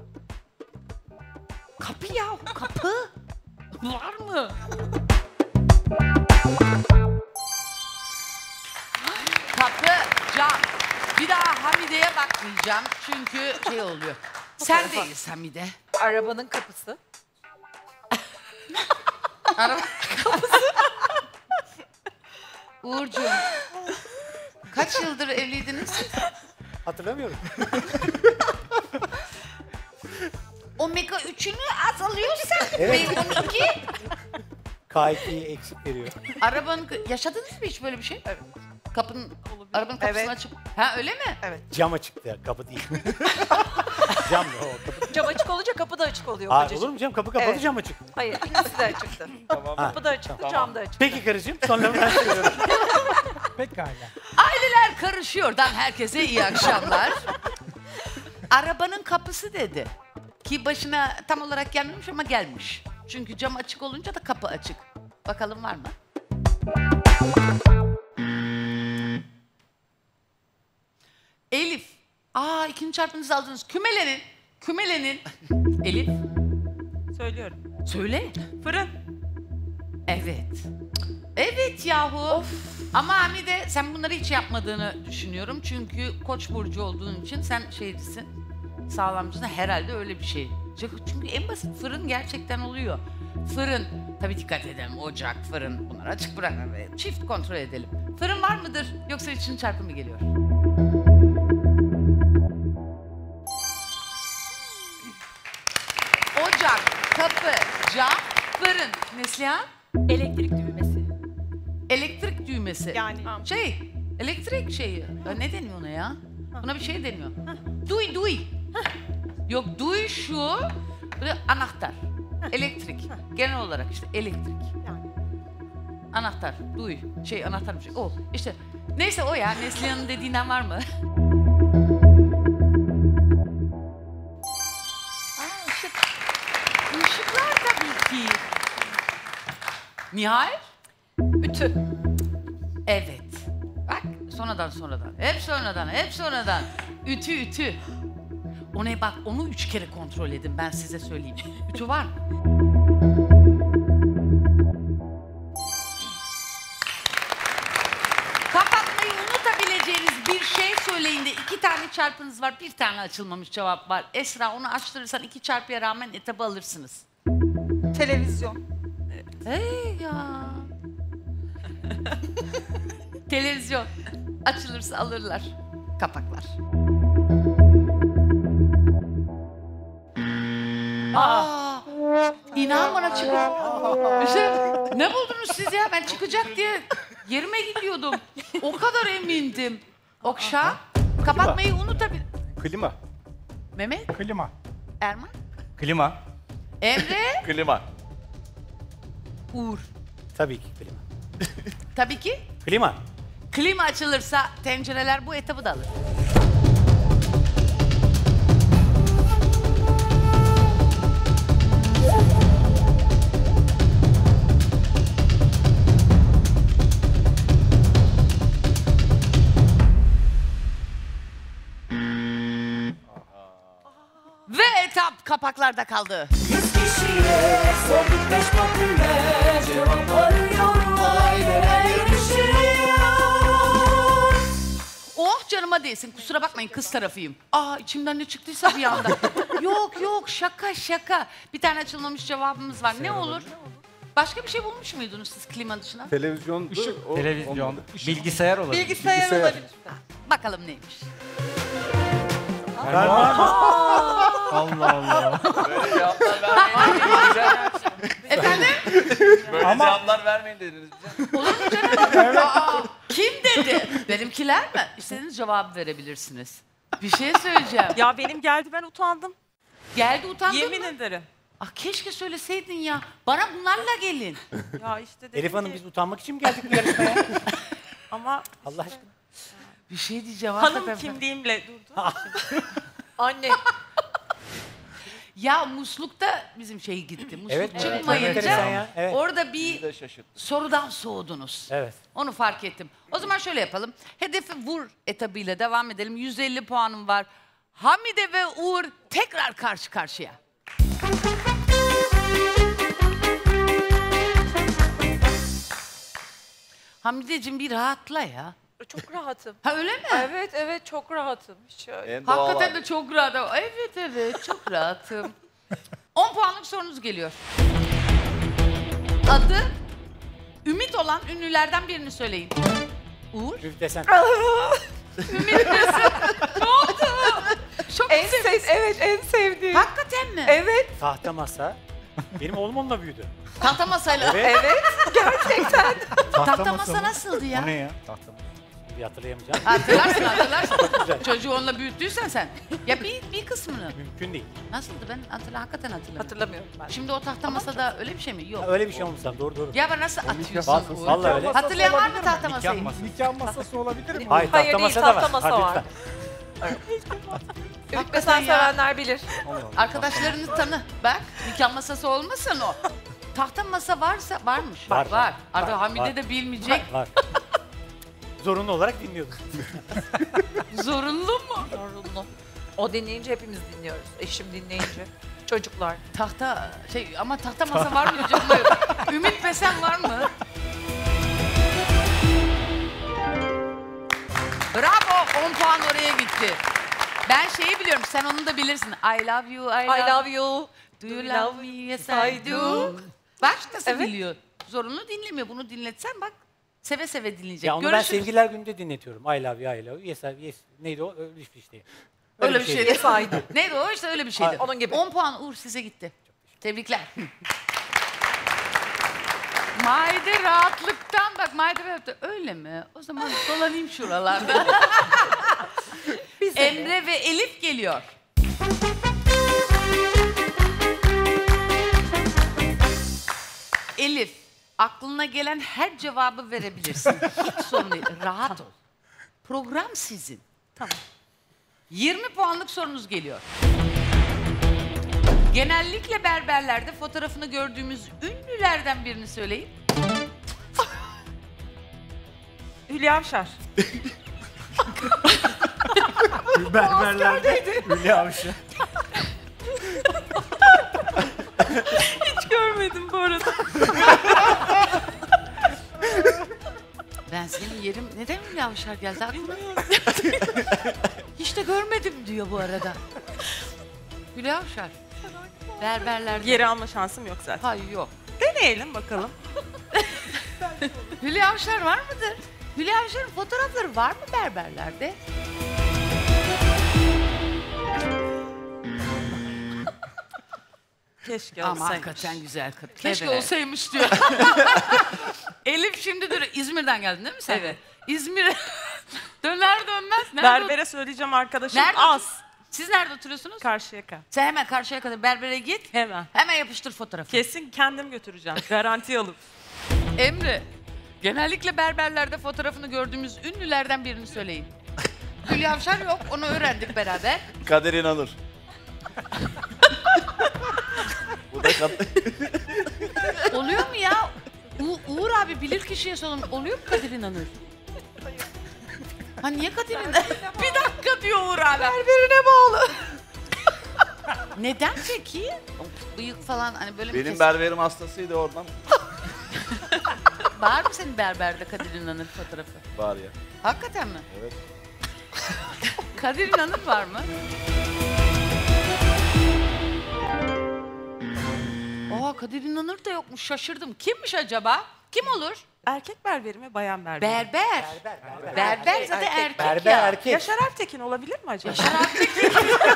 Kapı ya, kapı. Var mı? Kapı, cam. Bir daha Hamide'ye bakmayacağım çünkü şey oluyor. Sendeyiz Hamide. Arabanın kapısı. Araba kapısı. Uğurcuğum, kaç yıldır evliydiniz? Hatırlamıyorum. Omega üçünü azalıyorsa Evet. B on iki. K ikiyi eksik veriyor. Arabanın, yaşadınız mı hiç böyle bir şey? Evet. Kapının, arabanın kapısını Evet. açıp, ha öyle mi? Evet. Cama çıktı ya, kapı değil. Cam da o kapı. Cam açık olunca kapı da açık oluyor. Aa, kocacığım. olur mu cam? Kapı kapalı, Evet. cam açık. Hayır, ikisi de açıktı. Tamam. Kapı da açıktı, Tamam. cam da açıktı. Peki karıcığım, sonra ben söylüyorum. Pekala. Aileler karışıyordan herkese iyi akşamlar. Arabanın kapısı dedi. Ki başına tam olarak gelmemiş ama gelmiş. Çünkü cam açık olunca da kapı açık. Bakalım var mı? Elif. Aa ikinci çarpınızı aldınız. Kümelenin. Kümelenin. Elif. Söylüyorum. Söyle. Fırın. Evet. Evet yahu. Ama Hamide sen bunları hiç yapmadığını düşünüyorum. Çünkü Koç burcu olduğun için sen şeycisin. Sağlamcısın herhalde öyle bir şey. Çünkü en basit fırın gerçekten oluyor. Fırın. Tabii dikkat edelim. Ocak, fırın bunları açık bırakma. Çift kontrol edelim. Fırın var mıdır? Yoksa üçüncü çarpı mı geliyor? Ocak, kapı, cam, fırın. Neslihan? Elektrik düğmesi. Elektrik düğmesi. Yani. Şey, elektrik şeyi. Ya ne deniyor ona ya? Buna bir şey deniyor. Duy, duy. Yok, duy şu. Böyle anahtar. Elektrik. Genel olarak işte elektrik. Anahtar, duy. Şey, anahtar bir şey. O, işte. Neyse o ya. Neslihan'ın dediğinden var mı? Aa, ışık. Işıklar tabii ki. Nihal? Ütü. Evet. Bak sonradan sonradan. Hep sonradan, hep sonradan. Ütü ütü. O ne bak onu üç kere kontrol edin ben size söyleyeyim. Ütü var mı? Kapatmayı unutabileceğiniz bir şey söyleyin de iki tane çarpınız var, bir tane açılmamış cevap var. Esra onu açtırırsan iki çarpıya rağmen etabı alırsınız. Televizyon. Hey ya. Televizyon. Açılırsa alırlar. Kapaklar. Aa, inan bana çıkıp... İşte, ne buldunuz siz ya? Ben çıkacak diye yerime gidiyordum. O kadar emindim. Okşa, kapatmayı unutabil... Klima. Mehmet, Klima. Erman, Klima. Emre, Klima. Uğur. Tabii ki klima. Tabii ki Klima. klima açılırsa tencereler bu etabı da alır. Ve etap kapaklarda kaldı. Yüz kişiye sorduk beş popüler cevap arıyorum aileler yarışıyor. Oh canıma değsin kusura bakmayın kız tarafıyım. Aa içimden ne çıktıysa bir anda. Yok yok şaka şaka. Bir tane açılmamış cevabımız var. Ne olur? Başka bir şey bulmuş muydunuz siz klima dışında? Televizyondu. Işık. o- Televizyon. olmadı. Bilgisayar olabilir. Bilgisayar, Bilgisayar. olabilir. Bakalım neymiş. Allah Allah. Böyle cevaplar vermeyin dediniz. Efendim? Böyle Ama- cevaplar vermeyin dediniz bize. Olur mu canım? Aa, kim dedi? Benimkiler mi? İstediğiniz cevabı verebilirsiniz. Bir şey söyleyeceğim. Ya benim geldi ben utandım. Geldi utandın Yemin mı? ederim. Ah, keşke söyleseydin ya. Bana bunlarla gelin. Ya işte dedim Elif Hanım ki- biz utanmak için mi geldik bu yarışmaya? Ama Allah aşkına. Bir şey diyeceğim. hanım hakikaten. kimliğimle durdu. Anne. Ya muslukta bizim şey gitti. Musluk Evet, evet, çıkmayınca enteresan ya, evet. orada Bizi de bir şaşırttı. sorudan soğudunuz. Evet. Onu fark ettim. O zaman şöyle yapalım. Hedefi vur etabıyla devam edelim. yüz elli puanım var. Hamide ve Uğur tekrar karşı karşıya. Hamideciğim bir rahatla ya. Çok rahatım. Ha öyle mi? Evet evet çok rahatım. Hiç öyle. En doğal Hakikaten hali. de çok rahatım. Evet evet çok rahatım. on puanlık sorunuz geliyor. Adı Ümit olan ünlülerden birini söyleyin. Uğur. Ümit desen. Ümit desin. Ne oldu? Çok En sev- sev evet en sevdiğim. Hakikaten mi? Evet. Tahta masa. Benim oğlum onunla büyüdü. Tahta masayla. Evet. Evet. Gerçekten. Tahta masa nasıldı ya? O ne ya? Tahta masa. Bir hatırlayamayacağım. Hatırlarsın hatırlarsın. güzel. Çocuğu onunla büyüttüysen sen. Ya bir, bir kısmını. Mümkün değil. Nasıldı ben hatırla, hakikaten hatırlamıyorum. Hatırlamıyorum ben. Şimdi o tahta masada öyle bir şey mi? Yok. Ha, öyle bir şey olmuş sen doğru doğru. Ya ben nasıl atıyorsun masası. Uğur? Vallahi öyle. Hatırlayan var mı tahta Nikah masayı? masası. Nikah masası olabilir mi? Hayır, Hayır, tahta değil, masa da tahta var. masa Ha, var. lütfen. Ümit Besen sevenler bilir. Arkadaşlarını tanı. Bak nikah masası olmasın o. Tahta masa varsa varmış. Var, Var. var. Arada Var, Hamide var. de bilmeyecek. Var. Zorunlu olarak dinliyorduk. Zorunlu mu? Zorunlu. O dinleyince hepimiz dinliyoruz. Eşim dinleyince. Çocuklar. Tahta şey ama tahta masa var mı canım? Ümit Besen var mı? Bravo, on puan oraya gitti. Ben şeyi biliyorum, sen onu da bilirsin. I love you, I love, I love you. Do you love me? Yes I do. Bak nasıl Evet. biliyor. Zorunlu dinlemiyor. Bunu dinletsen bak seve seve dinleyecek. Ya onu ben Görüşürüz. sevgililer gününde dinletiyorum. I love you, I love you. Yes, I- yes. Neydi o? Öyle bir şey. Öyle bir şeydi. şeydi. Yes I do. Neydi o? İşte öyle bir şeydi. Onun gibi. on puan Uğur size gitti. Tebrikler. Maide rahatlıktan bak Maide rahatlıktan. Öyle mi? O zaman dolanayım şuralarda. Emre ve Elif geliyor. Elif, aklına gelen her cevabı verebilirsin. Hiç sorun değil. Rahat ol. Program sizin. Tamam. yirmi puanlık sorunuz geliyor. Genellikle berberlerde fotoğrafını gördüğümüz ünlülerden birini söyleyin. Hülya Avşar. Berberlerde Hülya Avşar. Hiç görmedim bu arada. Ben senin yerim... Neden Hülya Avşar geldi aklına? Hiç de görmedim diyor bu arada. Hülya Avşar. Berberlerde. Geri alma şansım yok zaten. Hayır yok. Deneyelim bakalım. Hülya Avşar var mıdır? Hülya Avşar'ın fotoğrafları var mı berberlerde? Keşke Ama olsaymış. hakikaten güzel kadın. Keşke Evet. olsaymış diyor. Elif şimdi dur. İzmir'den geldin değil mi sen? Evet. İzmir'e döner dönmez. Nerede Berbere söyleyeceğim arkadaşım Nerede az. Siz nerede oturuyorsunuz? Karşıyaka. Sen hemen karşıya kadar berbere git. Hemen. Hemen yapıştır fotoğrafı. Kesin kendim götüreceğim. Garanti alıp. Emre, genellikle berberlerde fotoğrafını gördüğümüz ünlülerden birini söyleyin. Hülya Avşar yok, onu öğrendik beraber. Kader İnanır. Bu da Kader. Oluyor mu ya? U Uğur abi bilir kişiye sorun. Oluyor mu Kadir İnanır? Ha niye Kadir İnanır? Bir dakika diyor Uğur abi. Berberine bağlı. Neden peki? Bıyık falan hani böyle mi Benim kesin? berberim hastasıydı oradan. Var mı senin berberde Kadir İnanır fotoğrafı? Var ya. Hakikaten mi? Evet. Kadir İnanır var mı? Aa Kadir İnanır da yokmuş şaşırdım. Kimmiş acaba? Kim olur? Erkek berberi mi, bayan berberi mi? Berber. Berber, berber zaten erkek, Berber ya. erkek. Yaşar Ertekin olabilir mi acaba? Yaşar Ertekin.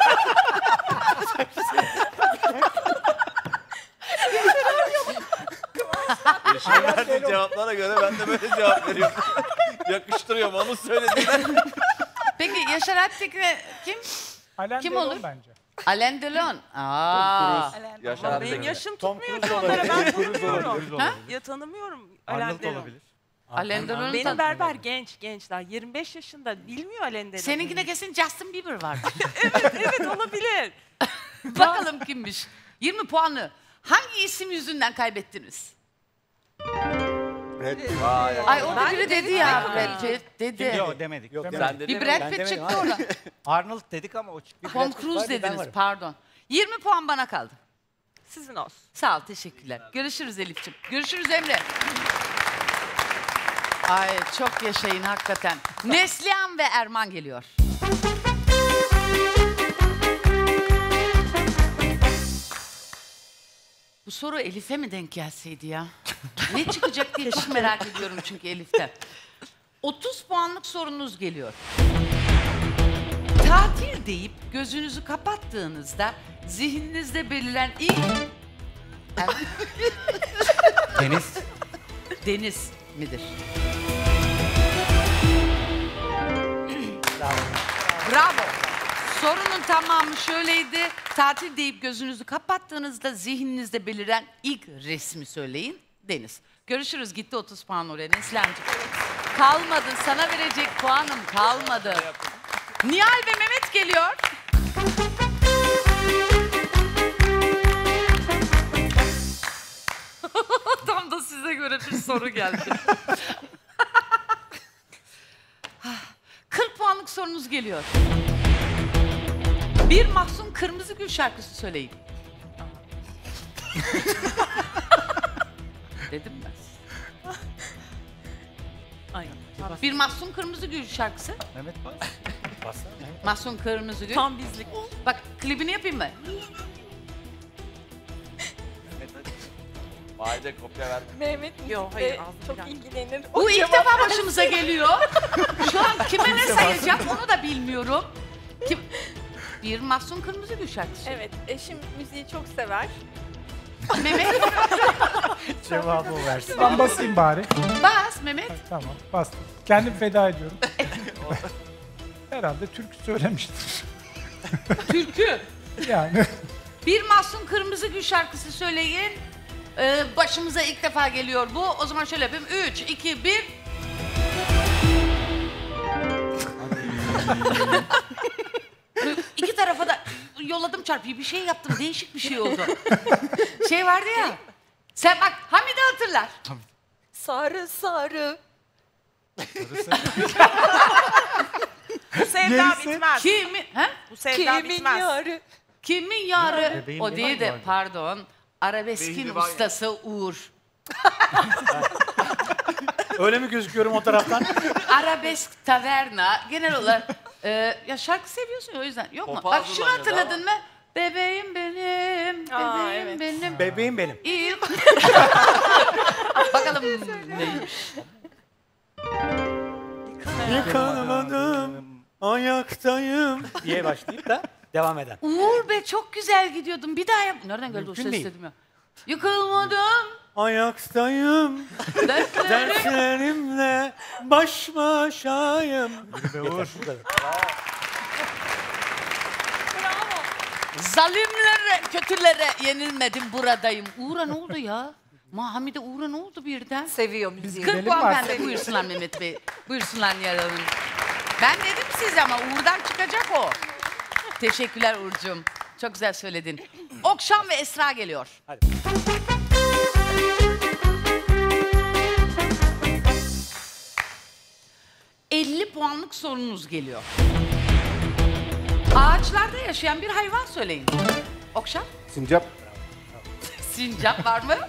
Eşim verdiği cevaplara göre ben de böyle cevap veriyorum. Yakıştırıyorum onu söylediğine. Peki Yaşar Ertekin'e kim? Alain Kim Delon olur? bence. Alain Delon. Aa. Yaşar Ama benim Ertekin. yaşım Tom tutmuyor Cruise ki onlara, ben olabilir. tanımıyorum. Ha? Ya tanımıyorum. Arnold Alain Delon. olabilir. Alain Delon'u Benim tan- berber genç, gençler. yirmi beş yaşında bilmiyor Alain Delon'u. Seninkine kesin Justin Bieber vardı. Evet, evet olabilir. Bakalım kimmiş? yirmi puanı hangi isim yüzünden kaybettiniz? Vay. Ay o da Ben biri dedim dedi ya. ama. Brad Pitt dedi. Yok demedik. Yok, demedik. Sen de Bir değil mi? Brad Ben Pitt demedim çıktı ama. orada. Arnold dedik ama o çıktı. Tom Brad Pitt Cruise var, bir ben dediniz varım. pardon. yirmi puan bana kaldı. Sizin olsun. Sağ ol teşekkürler. Görüşürüz Elif'ciğim. Görüşürüz Emre. Ay çok yaşayın hakikaten. Neslihan ve Erman geliyor. Bu soru Elif'e mi denk gelseydi ya? Ne çıkacak diye çok merak ediyorum çünkü Elif'ten. otuz puanlık sorunuz geliyor. Tatil deyip gözünüzü kapattığınızda zihninizde belirlen ilk... Deniz. Deniz midir? Bravo. Sorunun tamamı şöyleydi. Tatil deyip gözünüzü kapattığınızda zihninizde beliren ilk resmi söyleyin. Deniz. Görüşürüz. Gitti otuz puan oraya Neslihan'cığım. Kalmadı. Sana verecek puanım kalmadı. Nihal ve Mehmet geliyor. bir soru geldi. kırk puanlık sorunuz geliyor. Bir Mahsun Kırmızıgül şarkısı söyleyin. Dedim ben. Aynen. Bir Mahsun Kırmızıgül şarkısı. Mehmet bas. Bassana Mehmet. Mahsun Kırmızıgül. Tam bizlik. Bak klibini yapayım mı? Maide kopya verdim. Mehmet Yok, müzikle hayır, ağzını çok bilen. ilgilenir. Bu O ilk cevap defa versin. başımıza geliyor. Şu an kime ne sayacağım onu da bilmiyorum. Kim? Bir Mahsun Kırmızıgül şarkısı. Evet, eşim müziği çok sever. Mehmet Cevabı o versin. Ben basayım bari. bas Mehmet. Tamam bastım. Kendim feda ediyorum. Herhalde türkü söylemiştir. Türkü. Yani Bir Mahsun Kırmızıgül şarkısı söyleyin. Ee, başımıza ilk defa geliyor bu. O zaman şöyle yapayım. Üç, iki, bir. İki tarafa da yolladım çarpıyı. Bir şey yaptım. Değişik bir şey oldu. Şey vardı ya. Sen bak Hamide hatırlar. Sarı sarı. Bu sevda bitmez. Kimin? He? Bu sevda Kimin bitmez. yarı? Kimin yarı? Bebeğin O bir değil var de vardı. pardon. Arabeskin Benim bir var ya. ustası Uğur. Öyle mi gözüküyorum o taraftan? Arabesk taverna genel olarak e, ya şarkı seviyorsun ya, o yüzden yok mu? Popa Bak şunu hazırlanıyor hatırladın mı? Bebeğim benim, bebeğim Aa, evet. benim. Bebeğim benim. İyi. Bakalım neymiş? Yıkılmadım, ayaktayım. diye başlayıp da devam eden. Uğur be çok güzel gidiyordun. Bir daha yap. Nereden geldi Mümkün o ses değil. dedim ya. Yıkılmadım. Ayaktayım, Dertlerim. derslerimle baş başayım. Yeter, bu kadar. Zalimlere, kötülere yenilmedim buradayım. Uğur'a ne oldu ya? Ma Hamide Uğur'a ne oldu birden? Seviyor müziği. kırk Gidelim puan mi bende. Buyursunlar Mehmet Bey. Buyursunlar Nihal Hanım. Ben dedim size ama Uğur'dan çıkacak o. Teşekkürler Uğur'cum. Çok güzel söyledin. Okşan ve Esra geliyor. Hadi. elli puanlık sorunuz geliyor. Ağaçlarda yaşayan bir hayvan söyleyin. Okşan, Sincap. sincap var mı?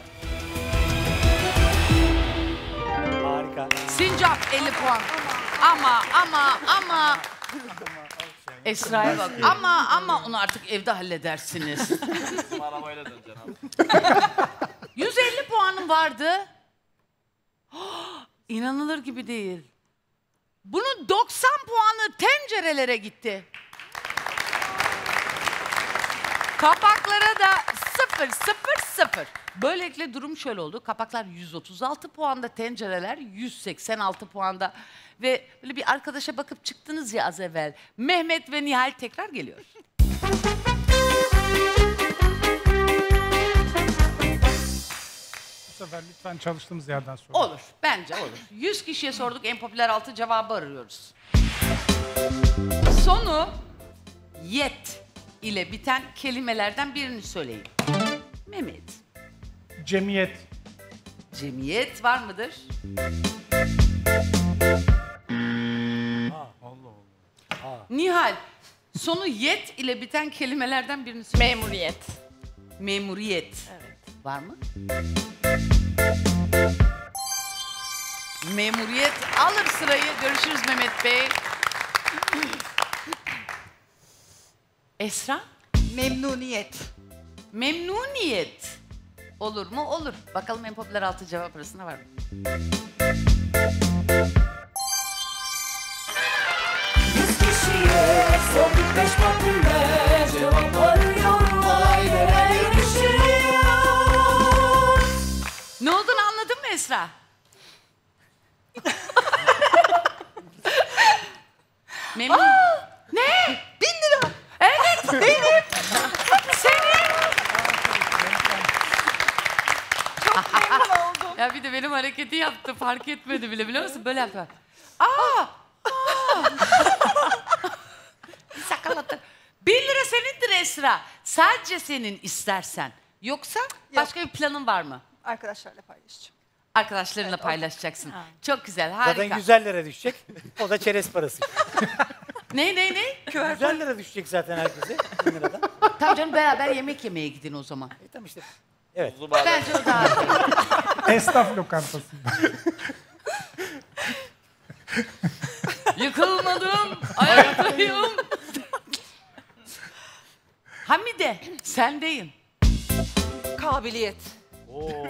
Harika. Sincap elli puan. Ama ama ama Esra'ya bak. Ama ama onu artık evde halledersiniz. Bizim arabayla döneceksin abi. yüz elli puanım vardı. İnanılır gibi değil. Bunun doksan puanı tencerelere gitti. Kapaklara da sıfır, sıfır, sıfır. Böylelikle durum şöyle oldu. Kapaklar yüz otuz altı puanda, tencereler yüz seksen altı puanda. Ve böyle bir arkadaşa bakıp çıktınız ya az evvel. Mehmet ve Nihal tekrar geliyor. bu sefer lütfen çalıştığımız yerden sonra. Olur, bence olur. yüz kişiye sorduk, en popüler altı cevabı arıyoruz. Sonu yet ile biten kelimelerden birini söyleyin. Mehmet. Cemiyet. Cemiyet var mıdır? Nihal, sonu yet ile biten kelimelerden birini söyleyin. Memuriyet. Memuriyet. Evet. Var mı? Memuriyet alır sırayı. Görüşürüz Mehmet Bey. Esra? Memnuniyet. Memnuniyet. Olur mu? Olur. Bakalım en popüler altı cevap arasında var mı? Yüz kişiye sorduk beş popüler cevap arıyorum aileler yarışıyor. Ne olduğunu anladın mı Esra? Memnun. Ne? Bin lira. Evet benim. Senin. Çok memnun oldum. Ya bir de benim hareketi yaptı. Fark etmedi bile biliyor musun? Böyle yaptı. Aa! Aa! Sakalattı. Bin lira senindir Esra. Sadece senin istersen. Yoksa başka bir planın var mı? Arkadaşlarla paylaşacağım. Arkadaşlarınla paylaşacaksın. Çok güzel, harika. Zaten yüz elli lira düşecek. O da çerez parası. Ne ne ne? yüz elli lira düşecek zaten herkese. bin liradan. Tamam canım, beraber yemek yemeye gidin o zaman. E, tamam işte. Evet. Bence o daha iyi. Esnaf lokantasında. Yıkılmadım, ayaktayım. Hamide, sendeyim. Kabiliyet. Oo,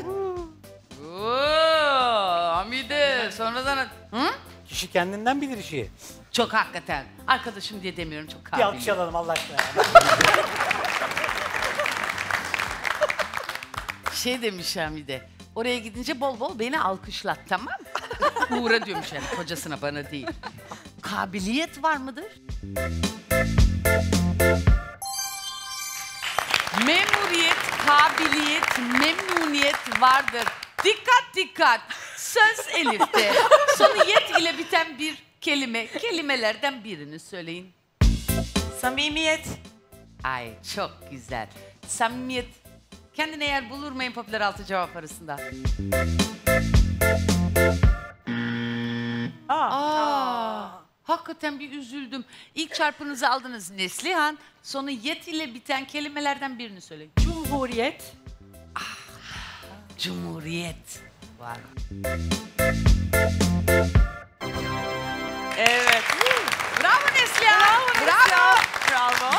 Hamide, sonradan... Hı? Kişi kendinden bilir işi. Çok hakikaten. Arkadaşım diye demiyorum, çok Bir kabiliyet. alkış alalım Allah aşkına. Şey demiş Hamide, oraya gidince bol bol beni alkışlat, tamam mı? Uğra diyormuş yani kocasına, bana değil. Kabiliyet var mıdır? Memuriyet, kabiliyet, memnuniyet vardır. Dikkat dikkat. Söz Elif'te. Sonu yet ile biten bir kelime. Kelimelerden birini söyleyin. Samimiyet. Ay çok güzel. Samimiyet. Kendine yer bulur mu en popüler altı cevap arasında? Aa. Aa, hakikaten bir üzüldüm. İlk çarpınızı aldınız Neslihan. Sonu yet ile biten kelimelerden birini söyleyin. Cumhuriyet. Ah, Cumhuriyet var. Evet. Bravo Neslihan. Bravo. Bravo.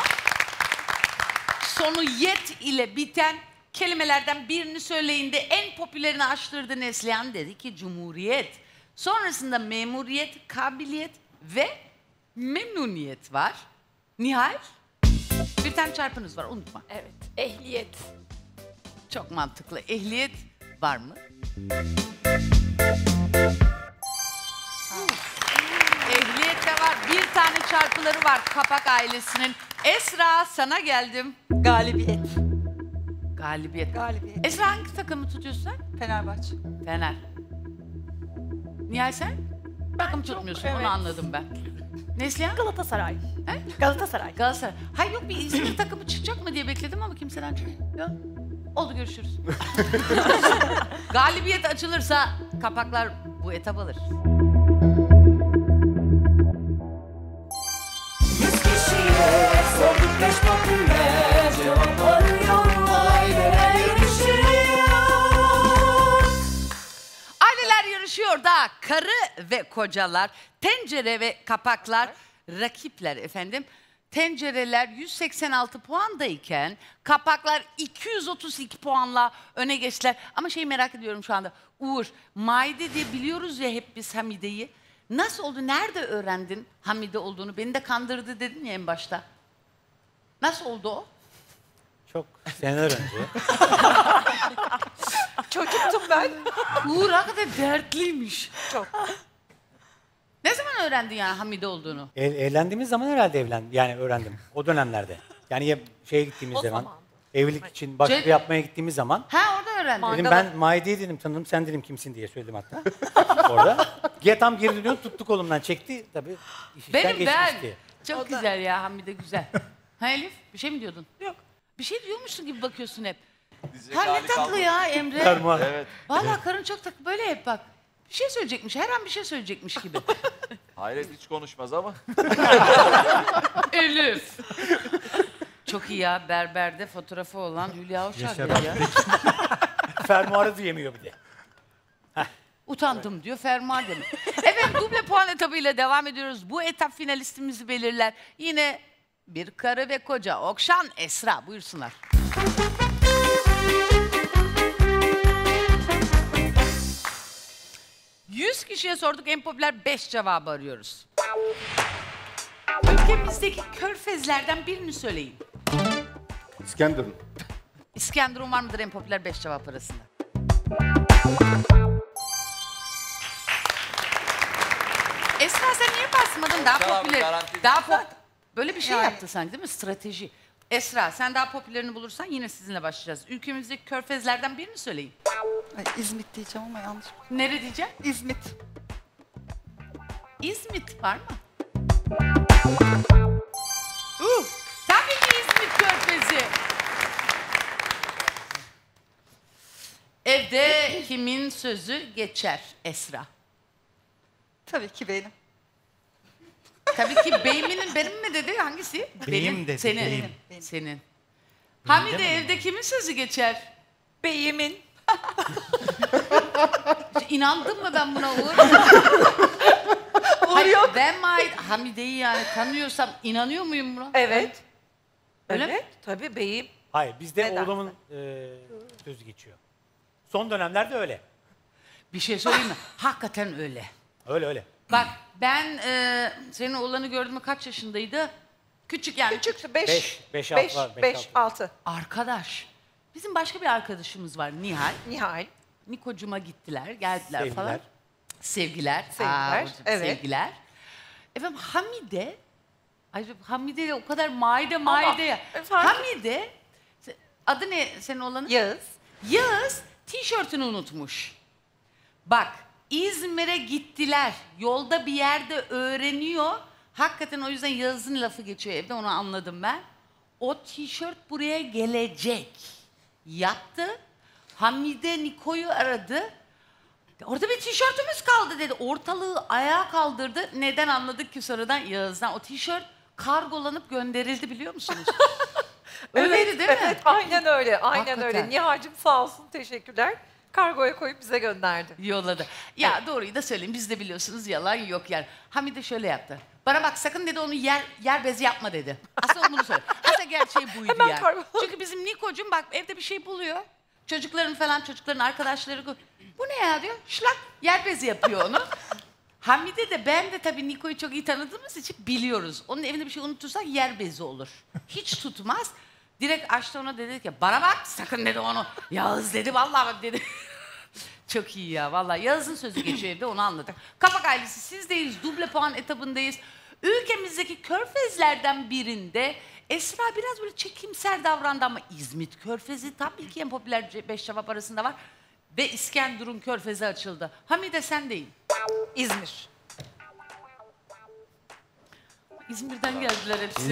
Sonu yet ile biten kelimelerden birini söyleyin de en popülerini açtırdı Neslihan, dedi ki Cumhuriyet. Sonrasında memuriyet, kabiliyet ve memnuniyet var. Nihal, bir tane çarpınız var, unutma. Evet, ehliyet. Çok mantıklı. Ehliyet var mı? Ehliyet de var. Bir tane çarpıları var Kapak ailesinin. Esra, sana geldim. Galibiyet. Galibiyet. Galibiyet. Esra, hangi takımı tutuyorsun sen? Fenerbahçe. Fener. Nihal sen? Takım tutmuyorsun, evet. onu anladım ben. Neslihan? Galatasaray. He? Galatasaray. Galatasaray. Hayır yok, bir İzmir takımı çıkacak mı diye bekledim ama kimseden çıkmıyor. Yok. Oldu, görüşürüz. Galibiyet açılırsa Kapaklar bu etap alır. Yüz kişiye sorduk beş popüler cevap arıyor. Aileler yarışıyor. Aileler yarışıyor da karı ve kocalar, tencere ve kapaklar rakipler efendim. Tencereler yüz seksen altı puandayken kapaklar iki yüz otuz iki puanla öne geçtiler. Ama şeyi merak ediyorum şu anda. Uğur, Maide diye biliyoruz ya hep biz Hamide'yi. Nasıl oldu? Nerede öğrendin Hamide olduğunu? Beni de kandırdı dedin ya en başta. Nasıl oldu o? Çok seneler önce. Çocuktum ben. Uğur hakikaten dertliymiş. Çok. Ne zaman öğrendin yani Hamide olduğunu? Ev, evlendiğimiz zaman herhalde evlen, yani öğrendim o dönemlerde. Yani ya şeye gittiğimiz O zaman, zaman. evlilik için başvuru Ce- yapmaya gittiğimiz zaman Ha, orada öğrendin. dedim ben Maide'yi dedim tanıdım, sen dedim kimsin diye söyledim hatta orada. Ya tam geri dönüyor, tuttu kolumdan çekti tabii iş işten Benim ben. geçmişti. Çok güzel ya Hamide, güzel. Ha Elif, bir şey mi diyordun? Yok. Bir şey diyormuşsun gibi bakıyorsun hep. Diyecek Ha ne hali tatlı kalmadı. ya Emre. Fermuar. Evet. Vallahi karın çok tatlı, böyle hep bak. Bir şey söyleyecekmiş, her an bir şey söyleyecekmiş gibi. Hayret hiç konuşmaz ama. Elif. Çok iyi ya, berberde fotoğrafı olan Hülya Avşar Yaşar dedi ya. Fermuarı diyemiyor bir de. Utandım diyor, fermuar demiş. Efendim duble puan etabıyla devam ediyoruz. Bu etap finalistimizi belirler. Yine bir karı ve koca. Okşan, Esra, buyursunlar. yüz kişiye sorduk, en popüler beş cevabı arıyoruz. Ülkemizdeki körfezlerden birini söyleyin. İskenderun. İskenderun var mıdır en popüler beş cevap arasında? Esra sen niye basmadın? Daha Tamam, popüler. garanti. Daha pop. Böyle bir şey Yani. yaptı sanki değil mi? Strateji. Esra sen daha popülerini bulursan yine sizinle başlayacağız. Ülkemizdeki körfezlerden birini söyleyin. Ay, İzmit diyeceğim ama yanlış. Nere diyeceğim? İzmit. İzmit var mı? Uh, tabii ki İzmit körfezi. Evde kimin sözü geçer Esra? Tabii ki benim. Tabii ki beyimin benim mi dedi? Hangisi? Beyim benim, dedi, Senin. beyim. Senin. Benim Hamide demedim evde kimin sözü geçer? Beyimin. İnandım mı ben buna Uğur? Uğur yok. Ben mi Hamide'yi yani tanıyorsam inanıyor muyum buna? Evet. Öyle evet. mi? Tabii beyim. Hayır, bizde Neden? oğlumun e, sözü geçiyor. Son dönemlerde öyle. Bir şey söyleyeyim mi? Hakikaten öyle. Öyle öyle. Bak ben e, senin oğlanı gördüğümde kaç yaşındaydı? Küçük yani. Küçüktü. Beş. Beş, beş, altı var, beş, beş, altı. altı. Arkadaş. Bizim başka bir arkadaşımız var Nihal. Nihal. Niko'cuma gittiler, geldiler Sevgiler. falan. Sevgiler. Sevgiler, hocam, evet. Sevgiler. Efendim Hamide, ay Hamide de o kadar maide maide ya. efendim? Hamide, adı ne senin oğlanın? Yağız. Yağız tişörtünü unutmuş. Bak İzmir'e gittiler. Yolda bir yerde öğreniyor. Hakikaten o yüzden Yağız'ın lafı geçiyor evde, onu anladım ben. O tişört buraya gelecek. Yattı. Hamide Niko'yu aradı. Orada bir tişörtümüz kaldı dedi. Ortalığı ayağa kaldırdı. Neden anladık ki sonradan? Yağız'dan. O tişört kargolanıp gönderildi biliyor musunuz? Öyleydi evet, değil mi? Evet, aynen öyle. Aynen Hakikaten. öyle. Nihal'cim sağ olsun, teşekkürler. Kargoya koyup bize gönderdi. Yolladı. Ya doğruyu da söyleyeyim. Biz de biliyorsunuz yalan yok yer. Hamide şöyle yaptı. Bana bak sakın dedi onu yer yer bezi yapma dedi. Aslında o bunu söyledi. Aslında gerçeği buydu Hemen yani. kargo- Çünkü bizim Niko'cum bak evde bir şey buluyor. Çocukların falan çocukların arkadaşları bu ne ya diyor. Şlak yer bezi yapıyor onu. Hamide de ben de tabii Niko'yu çok iyi tanıdığımız için biliyoruz. Onun evinde bir şey unutursak yer bezi olur. Hiç tutmaz. Direkt açtı ona dedi ki bana bak sakın dedi onu. Yağız dedi vallahi bak dedi. Çok iyi ya vallahi. Yağız'ın sözü geçiyor evde onu anladım. Kapak ailesi sizdeyiz. Duble puan etabındayız. Ülkemizdeki körfezlerden birinde Esra biraz böyle çekimser davrandı ama İzmit Körfezi tabii ki en popüler beş cevap arasında var. Ve İskenderun Körfezi açıldı. Hamide sen deyin. İzmir. İzmir'den geldiler hepsi.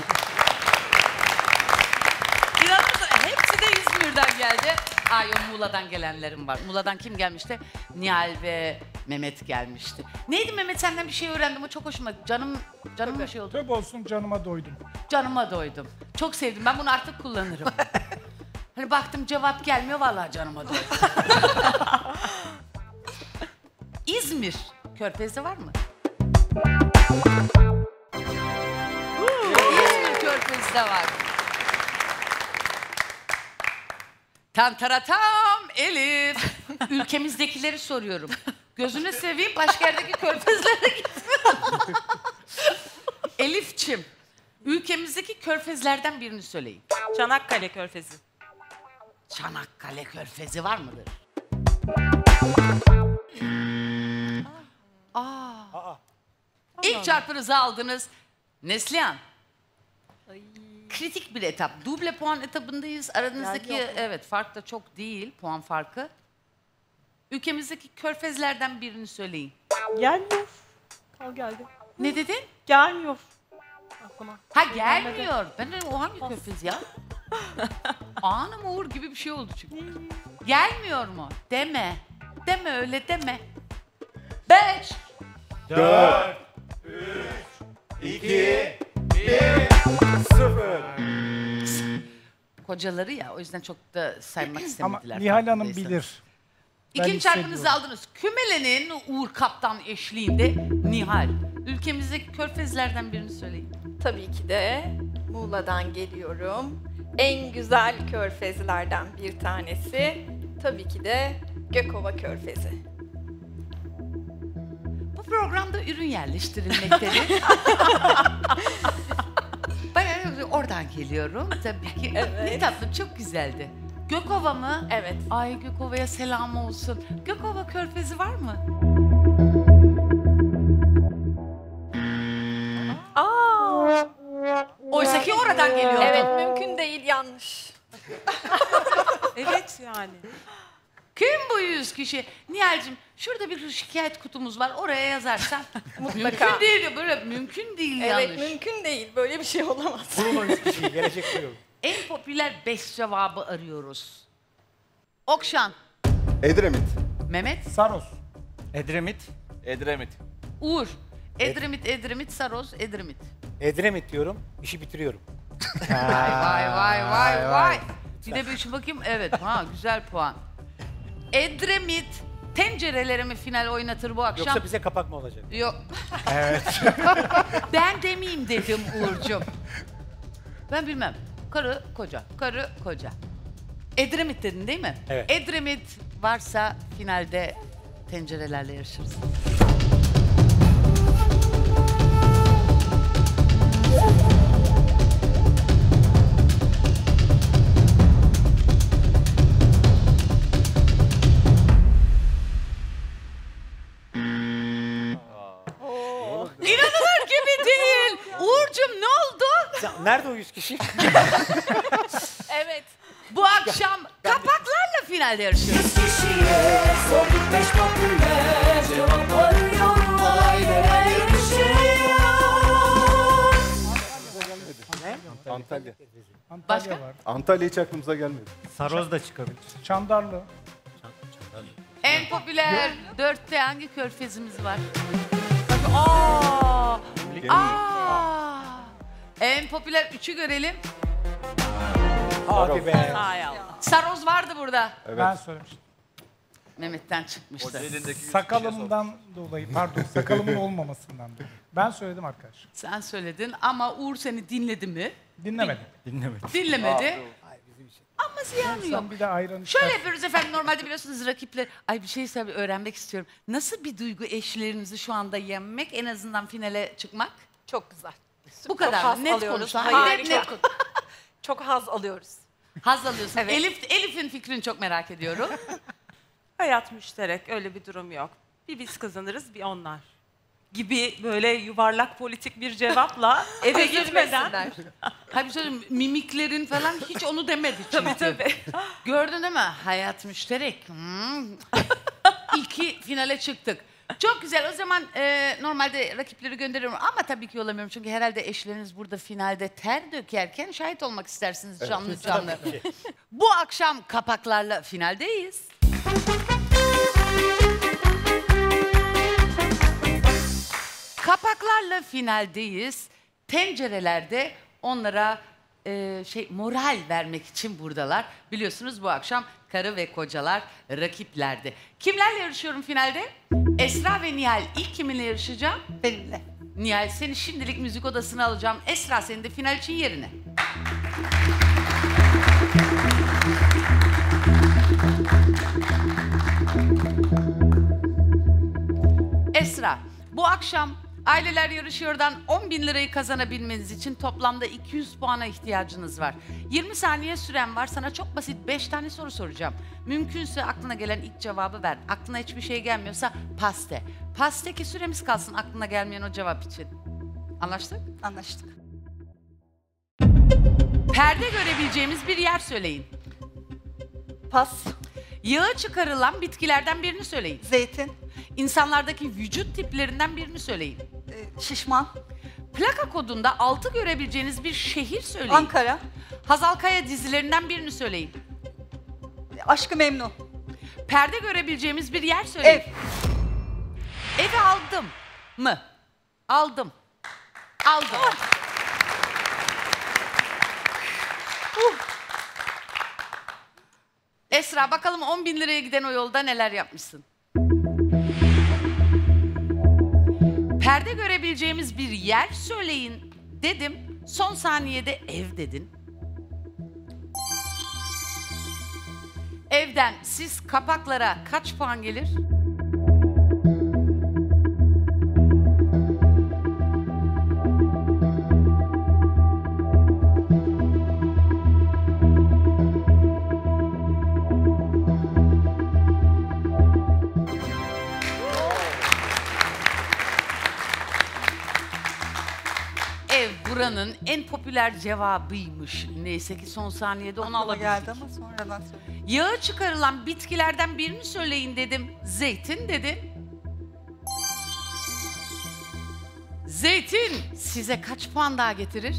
İnanır mısın? Hepsi de İzmir'den geldi. Ay o Muğla'dan gelenlerim var. Muğla'dan kim gelmişti? Nihal ve Mehmet gelmişti. Neydi Mehmet senden bir şey öğrendim o çok hoşuma gitti. Canım, canım bir şey oldu. Tövbe olsun canıma doydum. Canıma doydum. Çok sevdim. Ben bunu artık kullanırım. Hani baktım cevap gelmiyor vallahi canıma doydum. İzmir Körfez'de var mı? İzmir Körfez'de var. Tantaratam Elif. Ülkemizdekileri soruyorum. Gözünü seveyim başka yerdeki körfezlere git. Elifçim, ülkemizdeki körfezlerden birini söyleyin. Çanakkale Körfezi. Çanakkale Körfezi var mıdır? Aa. Aa. İlk çarpınızı aldınız. Neslihan. Kritik bir etap. Duble puan etabındayız. Aranızdaki Yani yok. evet fark da çok değil puan farkı. Ülkemizdeki körfezlerden birini söyleyin. Gelmiyor. Al geldi. Ne dedin? Gelmiyor. Aklıma. Ha gelmiyor. Ben dedim o hangi körfez ya? Anım Uğur gibi bir şey oldu çünkü. Gelmiyor mu? Deme. Deme öyle deme. Beş. Dört, iki, Kocaları ya o yüzden çok da saymak Ama istemediler. Nihal Hanım farkındaysanız. bilir. Ben İkinci çarpınızı hissediyorum. aldınız. Kümelenin Uğur Kaptan eşliğinde Nihal. Ülkemizdeki körfezlerden birini söyleyin. Tabii ki de Muğla'dan geliyorum. En güzel körfezlerden bir tanesi tabii ki de Gökova Körfezi. Bu programda ürün yerleştirilmektedir. Ben oradan geliyorum tabii ki. Evet. Ne tatlı, çok güzeldi. Gökova mı? Evet. Ay Gökova'ya selam olsun. Gökova Körfezi var mı? Aa! Oysa ki oradan geliyordu. Evet, mümkün değil, yanlış. Evet yani. Kim bu yüz kişi? Nihal'cim şurada bir şikayet kutumuz var. Oraya yazarsan. Mutlaka. Mümkün değil diyor. Böyle mümkün değil Evet, yanlış. mümkün değil. Böyle bir şey olamaz. Bulun o yüz kişiyi, gelecek buyurun. En popüler beş cevabı arıyoruz. Okşan. Edremit. Mehmet, Saros. Edremit. Edremit. Uğur. Edremit, Edremit, Saros, Edremit. Edremit diyorum, işi bitiriyorum. Vay vay vay vay vay. Bir de bir şu bakayım. Evet, ha güzel puan. Edremit tencerelerimi final oynatır bu akşam. Yoksa bize kapak mı olacak? Yok. Evet. Ben demeyeyim dedim Uğur'cum. Ben bilmem. Karı, koca, karı, koca. Edremit dedin değil mi? Evet. Edremit varsa finalde tencerelerle yarışırız. İnanılır gibi değil. Uğur'cum ne oldu? Ya, nerede o yüz kişi? Evet. Bu akşam kapaklarla finalde yarışıyoruz. Yüz kişiye sorduk beş popüler cevap arıyor. Aileler yarışıyor. Antalya. Antalya Başka? var. Antalya hiç aklımıza gelmedi. Saroz da çıkabilir. Çandarlı. En popüler dörtte hangi körfezimiz var? Tabii, aa, aa. En popüler üçü görelim. Hadi be. Hay Allah. Saroz vardı burada. Evet. Ben söylemiştim. Mehmet'ten çıkmıştı. Elindeki yüz Sakalımdan dolayı, pardon sakalımın olmamasından dolayı. Ben söyledim arkadaşlar. Sen söyledin ama Uğur seni dinledi mi? Dinlemedim. Dinlemedim. Dinlemedi. Ama ziyanı yok. Sen bir de ayran Şöyle içersin. yapıyoruz efendim, normalde biliyorsunuz rakipler... Ay bir şey tabii öğrenmek istiyorum. Nasıl bir duygu eşlerinizi şu anda yenmek, en azından finale çıkmak? Çok güzel. Bu kadar. Çok haz Net alıyoruz. konuş. Hayır, Hayır, net çok, çok haz alıyoruz. Haz alıyorsun. Evet. Elif, Elif'in fikrini çok merak ediyorum. Hayat müşterek, öyle bir durum yok. Bir biz kazanırız, bir onlar. Gibi böyle yuvarlak politik bir cevapla eve gitmeden... Hayır bir şey söyleyeyim, mimiklerin falan hiç onu demedi çünkü. Tabii tabii. Gördün değil mi? Hayat müşterek. Hmm. İki finale çıktık. Çok güzel. O zaman e, normalde rakipleri gönderiyorum ama tabii ki yollamıyorum. Çünkü herhalde eşleriniz burada finalde ter dökerken şahit olmak istersiniz canlı canlı. Bu akşam kapaklarla finaldeyiz. Kapaklarla finaldeyiz. Tencerelerde onlara e, şey moral vermek için buradalar. Biliyorsunuz bu akşam karı ve kocalar rakiplerdi. Kimlerle yarışıyorum finalde? Esra ve Nihal. İlk kiminle yarışacağım? Benimle. Nihal, seni şimdilik müzik odasına alacağım. Esra, seni de final için yerine. Esra, bu akşam Aileler Yarışıyor'dan on bin lirayı kazanabilmeniz için toplamda iki yüz puana ihtiyacınız var. yirmi saniye süren var. Sana çok basit beş tane soru soracağım. Mümkünse aklına gelen ilk cevabı ver. Aklına hiçbir şey gelmiyorsa paste. Paste ki süremiz kalsın aklına gelmeyen o cevap için. Anlaştık? Anlaştık. Perde görebileceğimiz bir yer söyleyin. Pas. Yağı çıkarılan bitkilerden birini söyleyin. Zeytin. İnsanlardaki vücut tiplerinden birini söyleyin. e, şişman. Plaka kodunda altı görebileceğiniz bir şehir söyleyin. Ankara. Hazal Kaya dizilerinden birini söyleyin. Aşk-ı Memnu. Perde görebileceğimiz bir yer söyleyin. Ev. Evi aldım mı? Aldım. Aldım. Esra, bakalım on bin liraya giden o yolda neler yapmışsın? Perde görebileceğimiz bir yer söyleyin dedim. Son saniyede ev dedin. Evden siz kapaklara kaç puan gelir? Ev buranın en popüler cevabıymış. Neyse ki son saniyede onu Aklıma alabildik. geldi ama sonradan söyledim. Yağı çıkarılan bitkilerden birini söyleyin dedim. Zeytin dedi. Zeytin size kaç puan daha getirir?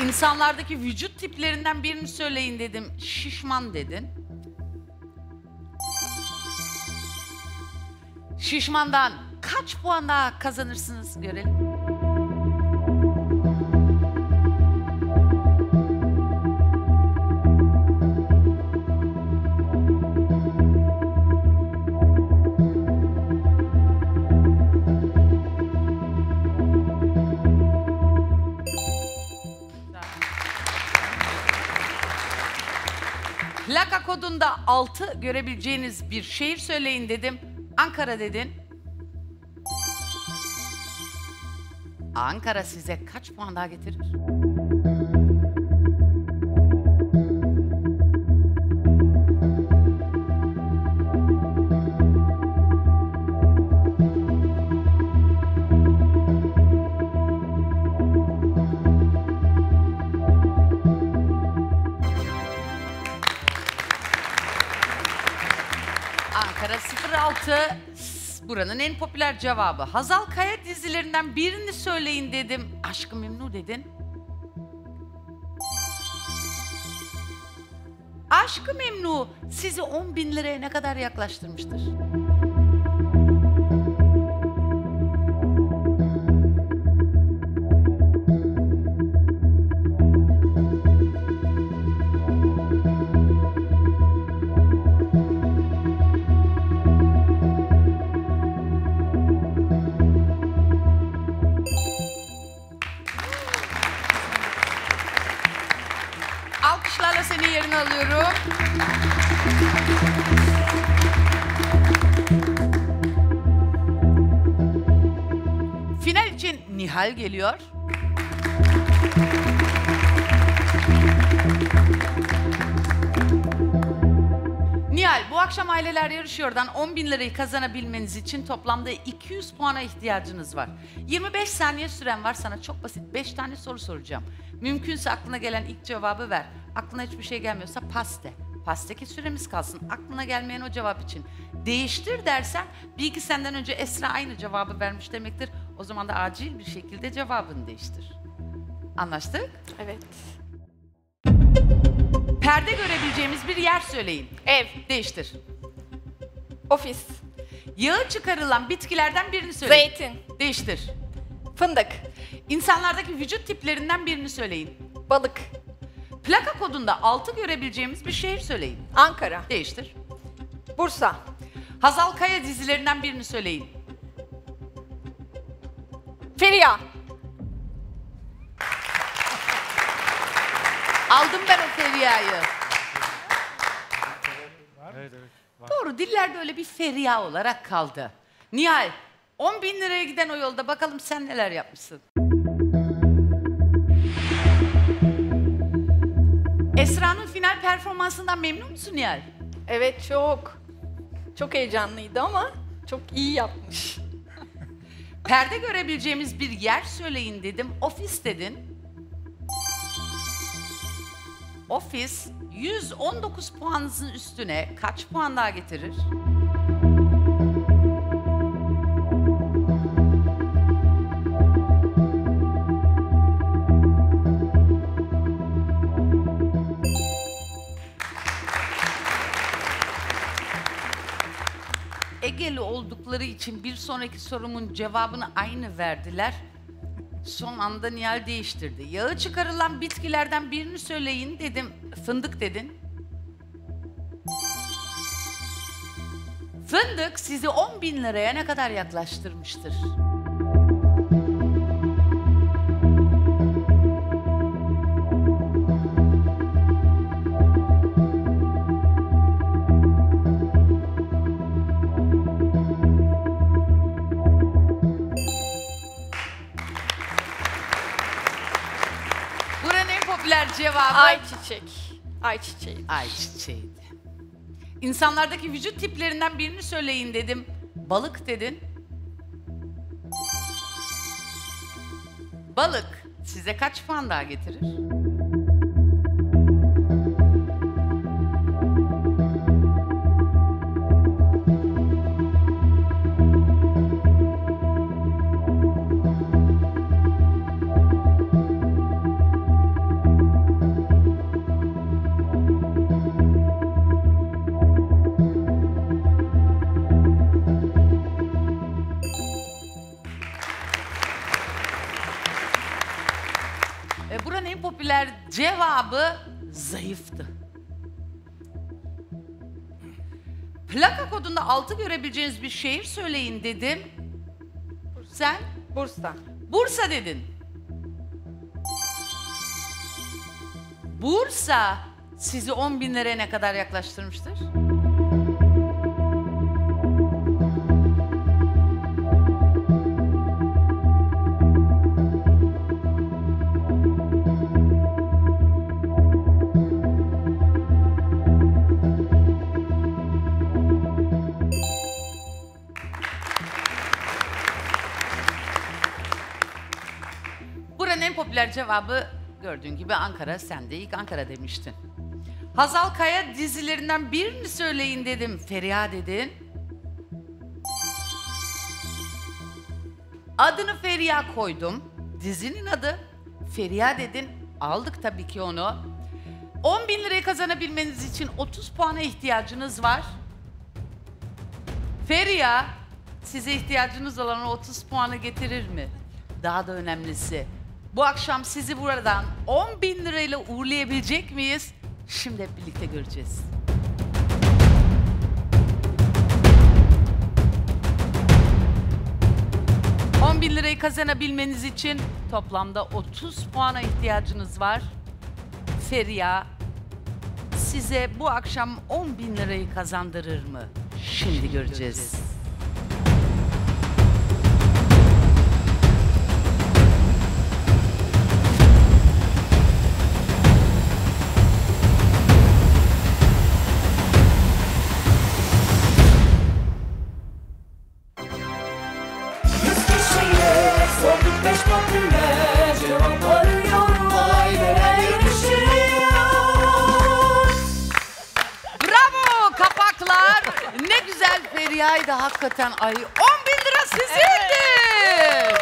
İnsanlardaki vücut tiplerinden birini söyleyin dedim. Şişman dedin. Şişmandan kaç puan daha kazanırsınız görelim. Plaka kodunda altı görebileceğiniz bir şehir söyleyin dedim. Ankara dedin. Ankara size kaç puan daha getirir? Ankara sıfır altı. Buranın en popüler cevabı. Hazal Kaya dizilerinden birini söyleyin dedim. Aşk-ı Memnu dedin. Aşk-ı Memnu sizi on bin liraya ne kadar yaklaştırmıştır? Alkışlarla seni yerine alıyorum. Final için Nihal geliyor. Nihal, bu akşam Aileler Yarışıyor'dan on bin lirayı kazanabilmeniz için toplamda iki yüz puana ihtiyacınız var. yirmi beş saniye süren var, sana çok basit beş tane soru soracağım. Mümkünse aklına gelen ilk cevabı ver. Aklına hiçbir şey gelmiyorsa pas de. Pastaki süremiz kalsın. Aklına gelmeyen o cevap için. Değiştir dersen, bilgi senden önce Esra aynı cevabı vermiş demektir. O zaman da acil bir şekilde cevabını değiştir. Anlaştık? Evet. Perde görebileceğimiz bir yer söyleyin. Ev. Değiştir. Ofis. Yağı çıkarılan bitkilerden birini söyleyin. Zeytin. Değiştir. Fındık. İnsanlardaki vücut tiplerinden birini söyleyin. Balık. Plaka kodunda altı görebileceğimiz bir şehir söyleyin. Ankara. Değiştir. Bursa. Hazal Kaya dizilerinden birini söyleyin. Feriha. Aldım ben o Feriha'yı. Evet, evet. Var. Doğru, dillerde öyle bir Feriha olarak kaldı. Nihal, on bin liraya giden o yolda bakalım sen neler yapmışsın. Esra'nın final performansından memnun musun Nihal? Evet, çok. Çok heyecanlıydı ama çok iyi yapmış. Perde görebileceğimiz bir yer söyleyin dedim. Ofis dedin. Ofis yüz on dokuz puanınızın üstüne kaç puan daha getirir? Egeli oldukları için bir sonraki sorumun cevabını aynı verdiler. Son anda Nihal değiştirdi. Yağı çıkarılan bitkilerden birini söyleyin dedim. Fındık dedin. Fındık sizi on bin liraya ne kadar yaklaştırmıştır? Cevabı ayçiçek. Ayçiçeği. Ayçiçeğiydi. İnsanlardaki vücut tiplerinden birini söyleyin dedim. Balık dedin. Balık size kaç puan daha getirir? E, buranın en popüler cevabı zayıftı. Plaka kodunda altı görebileceğiniz bir şehir söyleyin dedim. Sen? Bursa. Bursa dedin. Bursa sizi on bin liraya ne kadar yaklaştırmıştır? Buranın en popüler cevabı gördüğün gibi Ankara. Sen de ilk Ankara demiştin. Hazal Kaya dizilerinden birini söyleyin dedim. Feriha dedin. Adını Feriha koydum. Dizinin adı Feriha dedin. Aldık tabii ki onu. on bin lirayı kazanabilmeniz için otuz puana ihtiyacınız var. Feriha size ihtiyacınız olan o otuz puanı getirir mi? Daha da önemlisi, bu akşam sizi buradan on bin lirayla uğurlayabilecek miyiz? Şimdi hep birlikte göreceğiz. on bin lirayı kazanabilmeniz için toplamda otuz puana ihtiyacınız var. Feriha size bu akşam on bin lirayı kazandırır mı? Şimdi göreceğiz. Sorduk beş popüler cevapları yorum aileler yarışıyor. Bravo kapaklar. Ne güzel Feriha'ydı hakikaten. Ay on bin lira sizindir.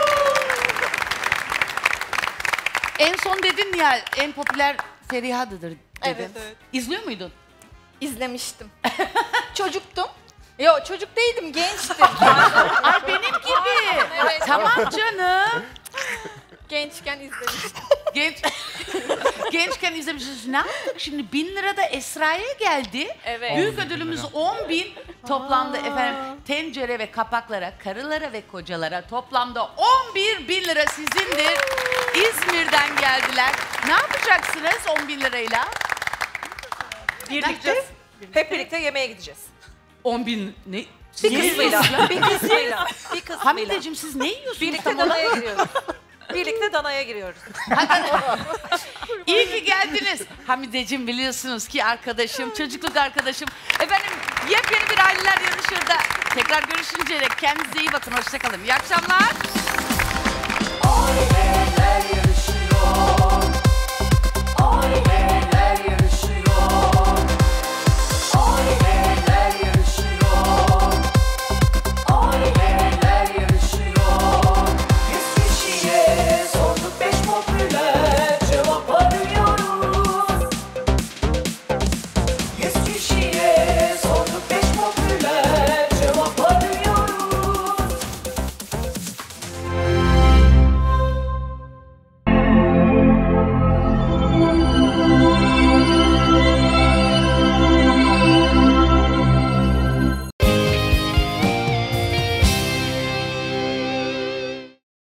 En son dedin ya en popüler Feriha'dır dedin. Evet, evet. İzliyor muydun? İzlemiştim. Çocuktum. Yo çocuk değildim, gençtim. Ay benim gibi. Evet. Tamam canım. Gençken izlemiştim. Genç, gençken izlemişiz. Ne yaptık şimdi? Bin lira da Esra'ya geldi. Evet. Büyük ödülümüz on bin. Toplamda efendim tencere ve kapaklara, karılara ve kocalara toplamda on bir bin lira sizindir. İzmir'den geldiler. Ne yapacaksınız on bin lirayla? Birlikte, hep birlikte yemeğe gideceğiz. on bin ne? Bir Ne kısmıyla, yiyorsunuz? bir kısmıyla, bir kısmıyla. Hamideciğim siz ne yiyorsunuz Birlikte tam olarak? danaya giriyoruz. Birlikte danaya giriyoruz. İyi ki geldiniz. Hamideciğim biliyorsunuz ki arkadaşım, çocukluk arkadaşım. Efendim yepyeni bir aileler yarışırda. Tekrar görüşünceye dek kendinize iyi bakın. Hoşçakalın. İyi akşamlar. Aileler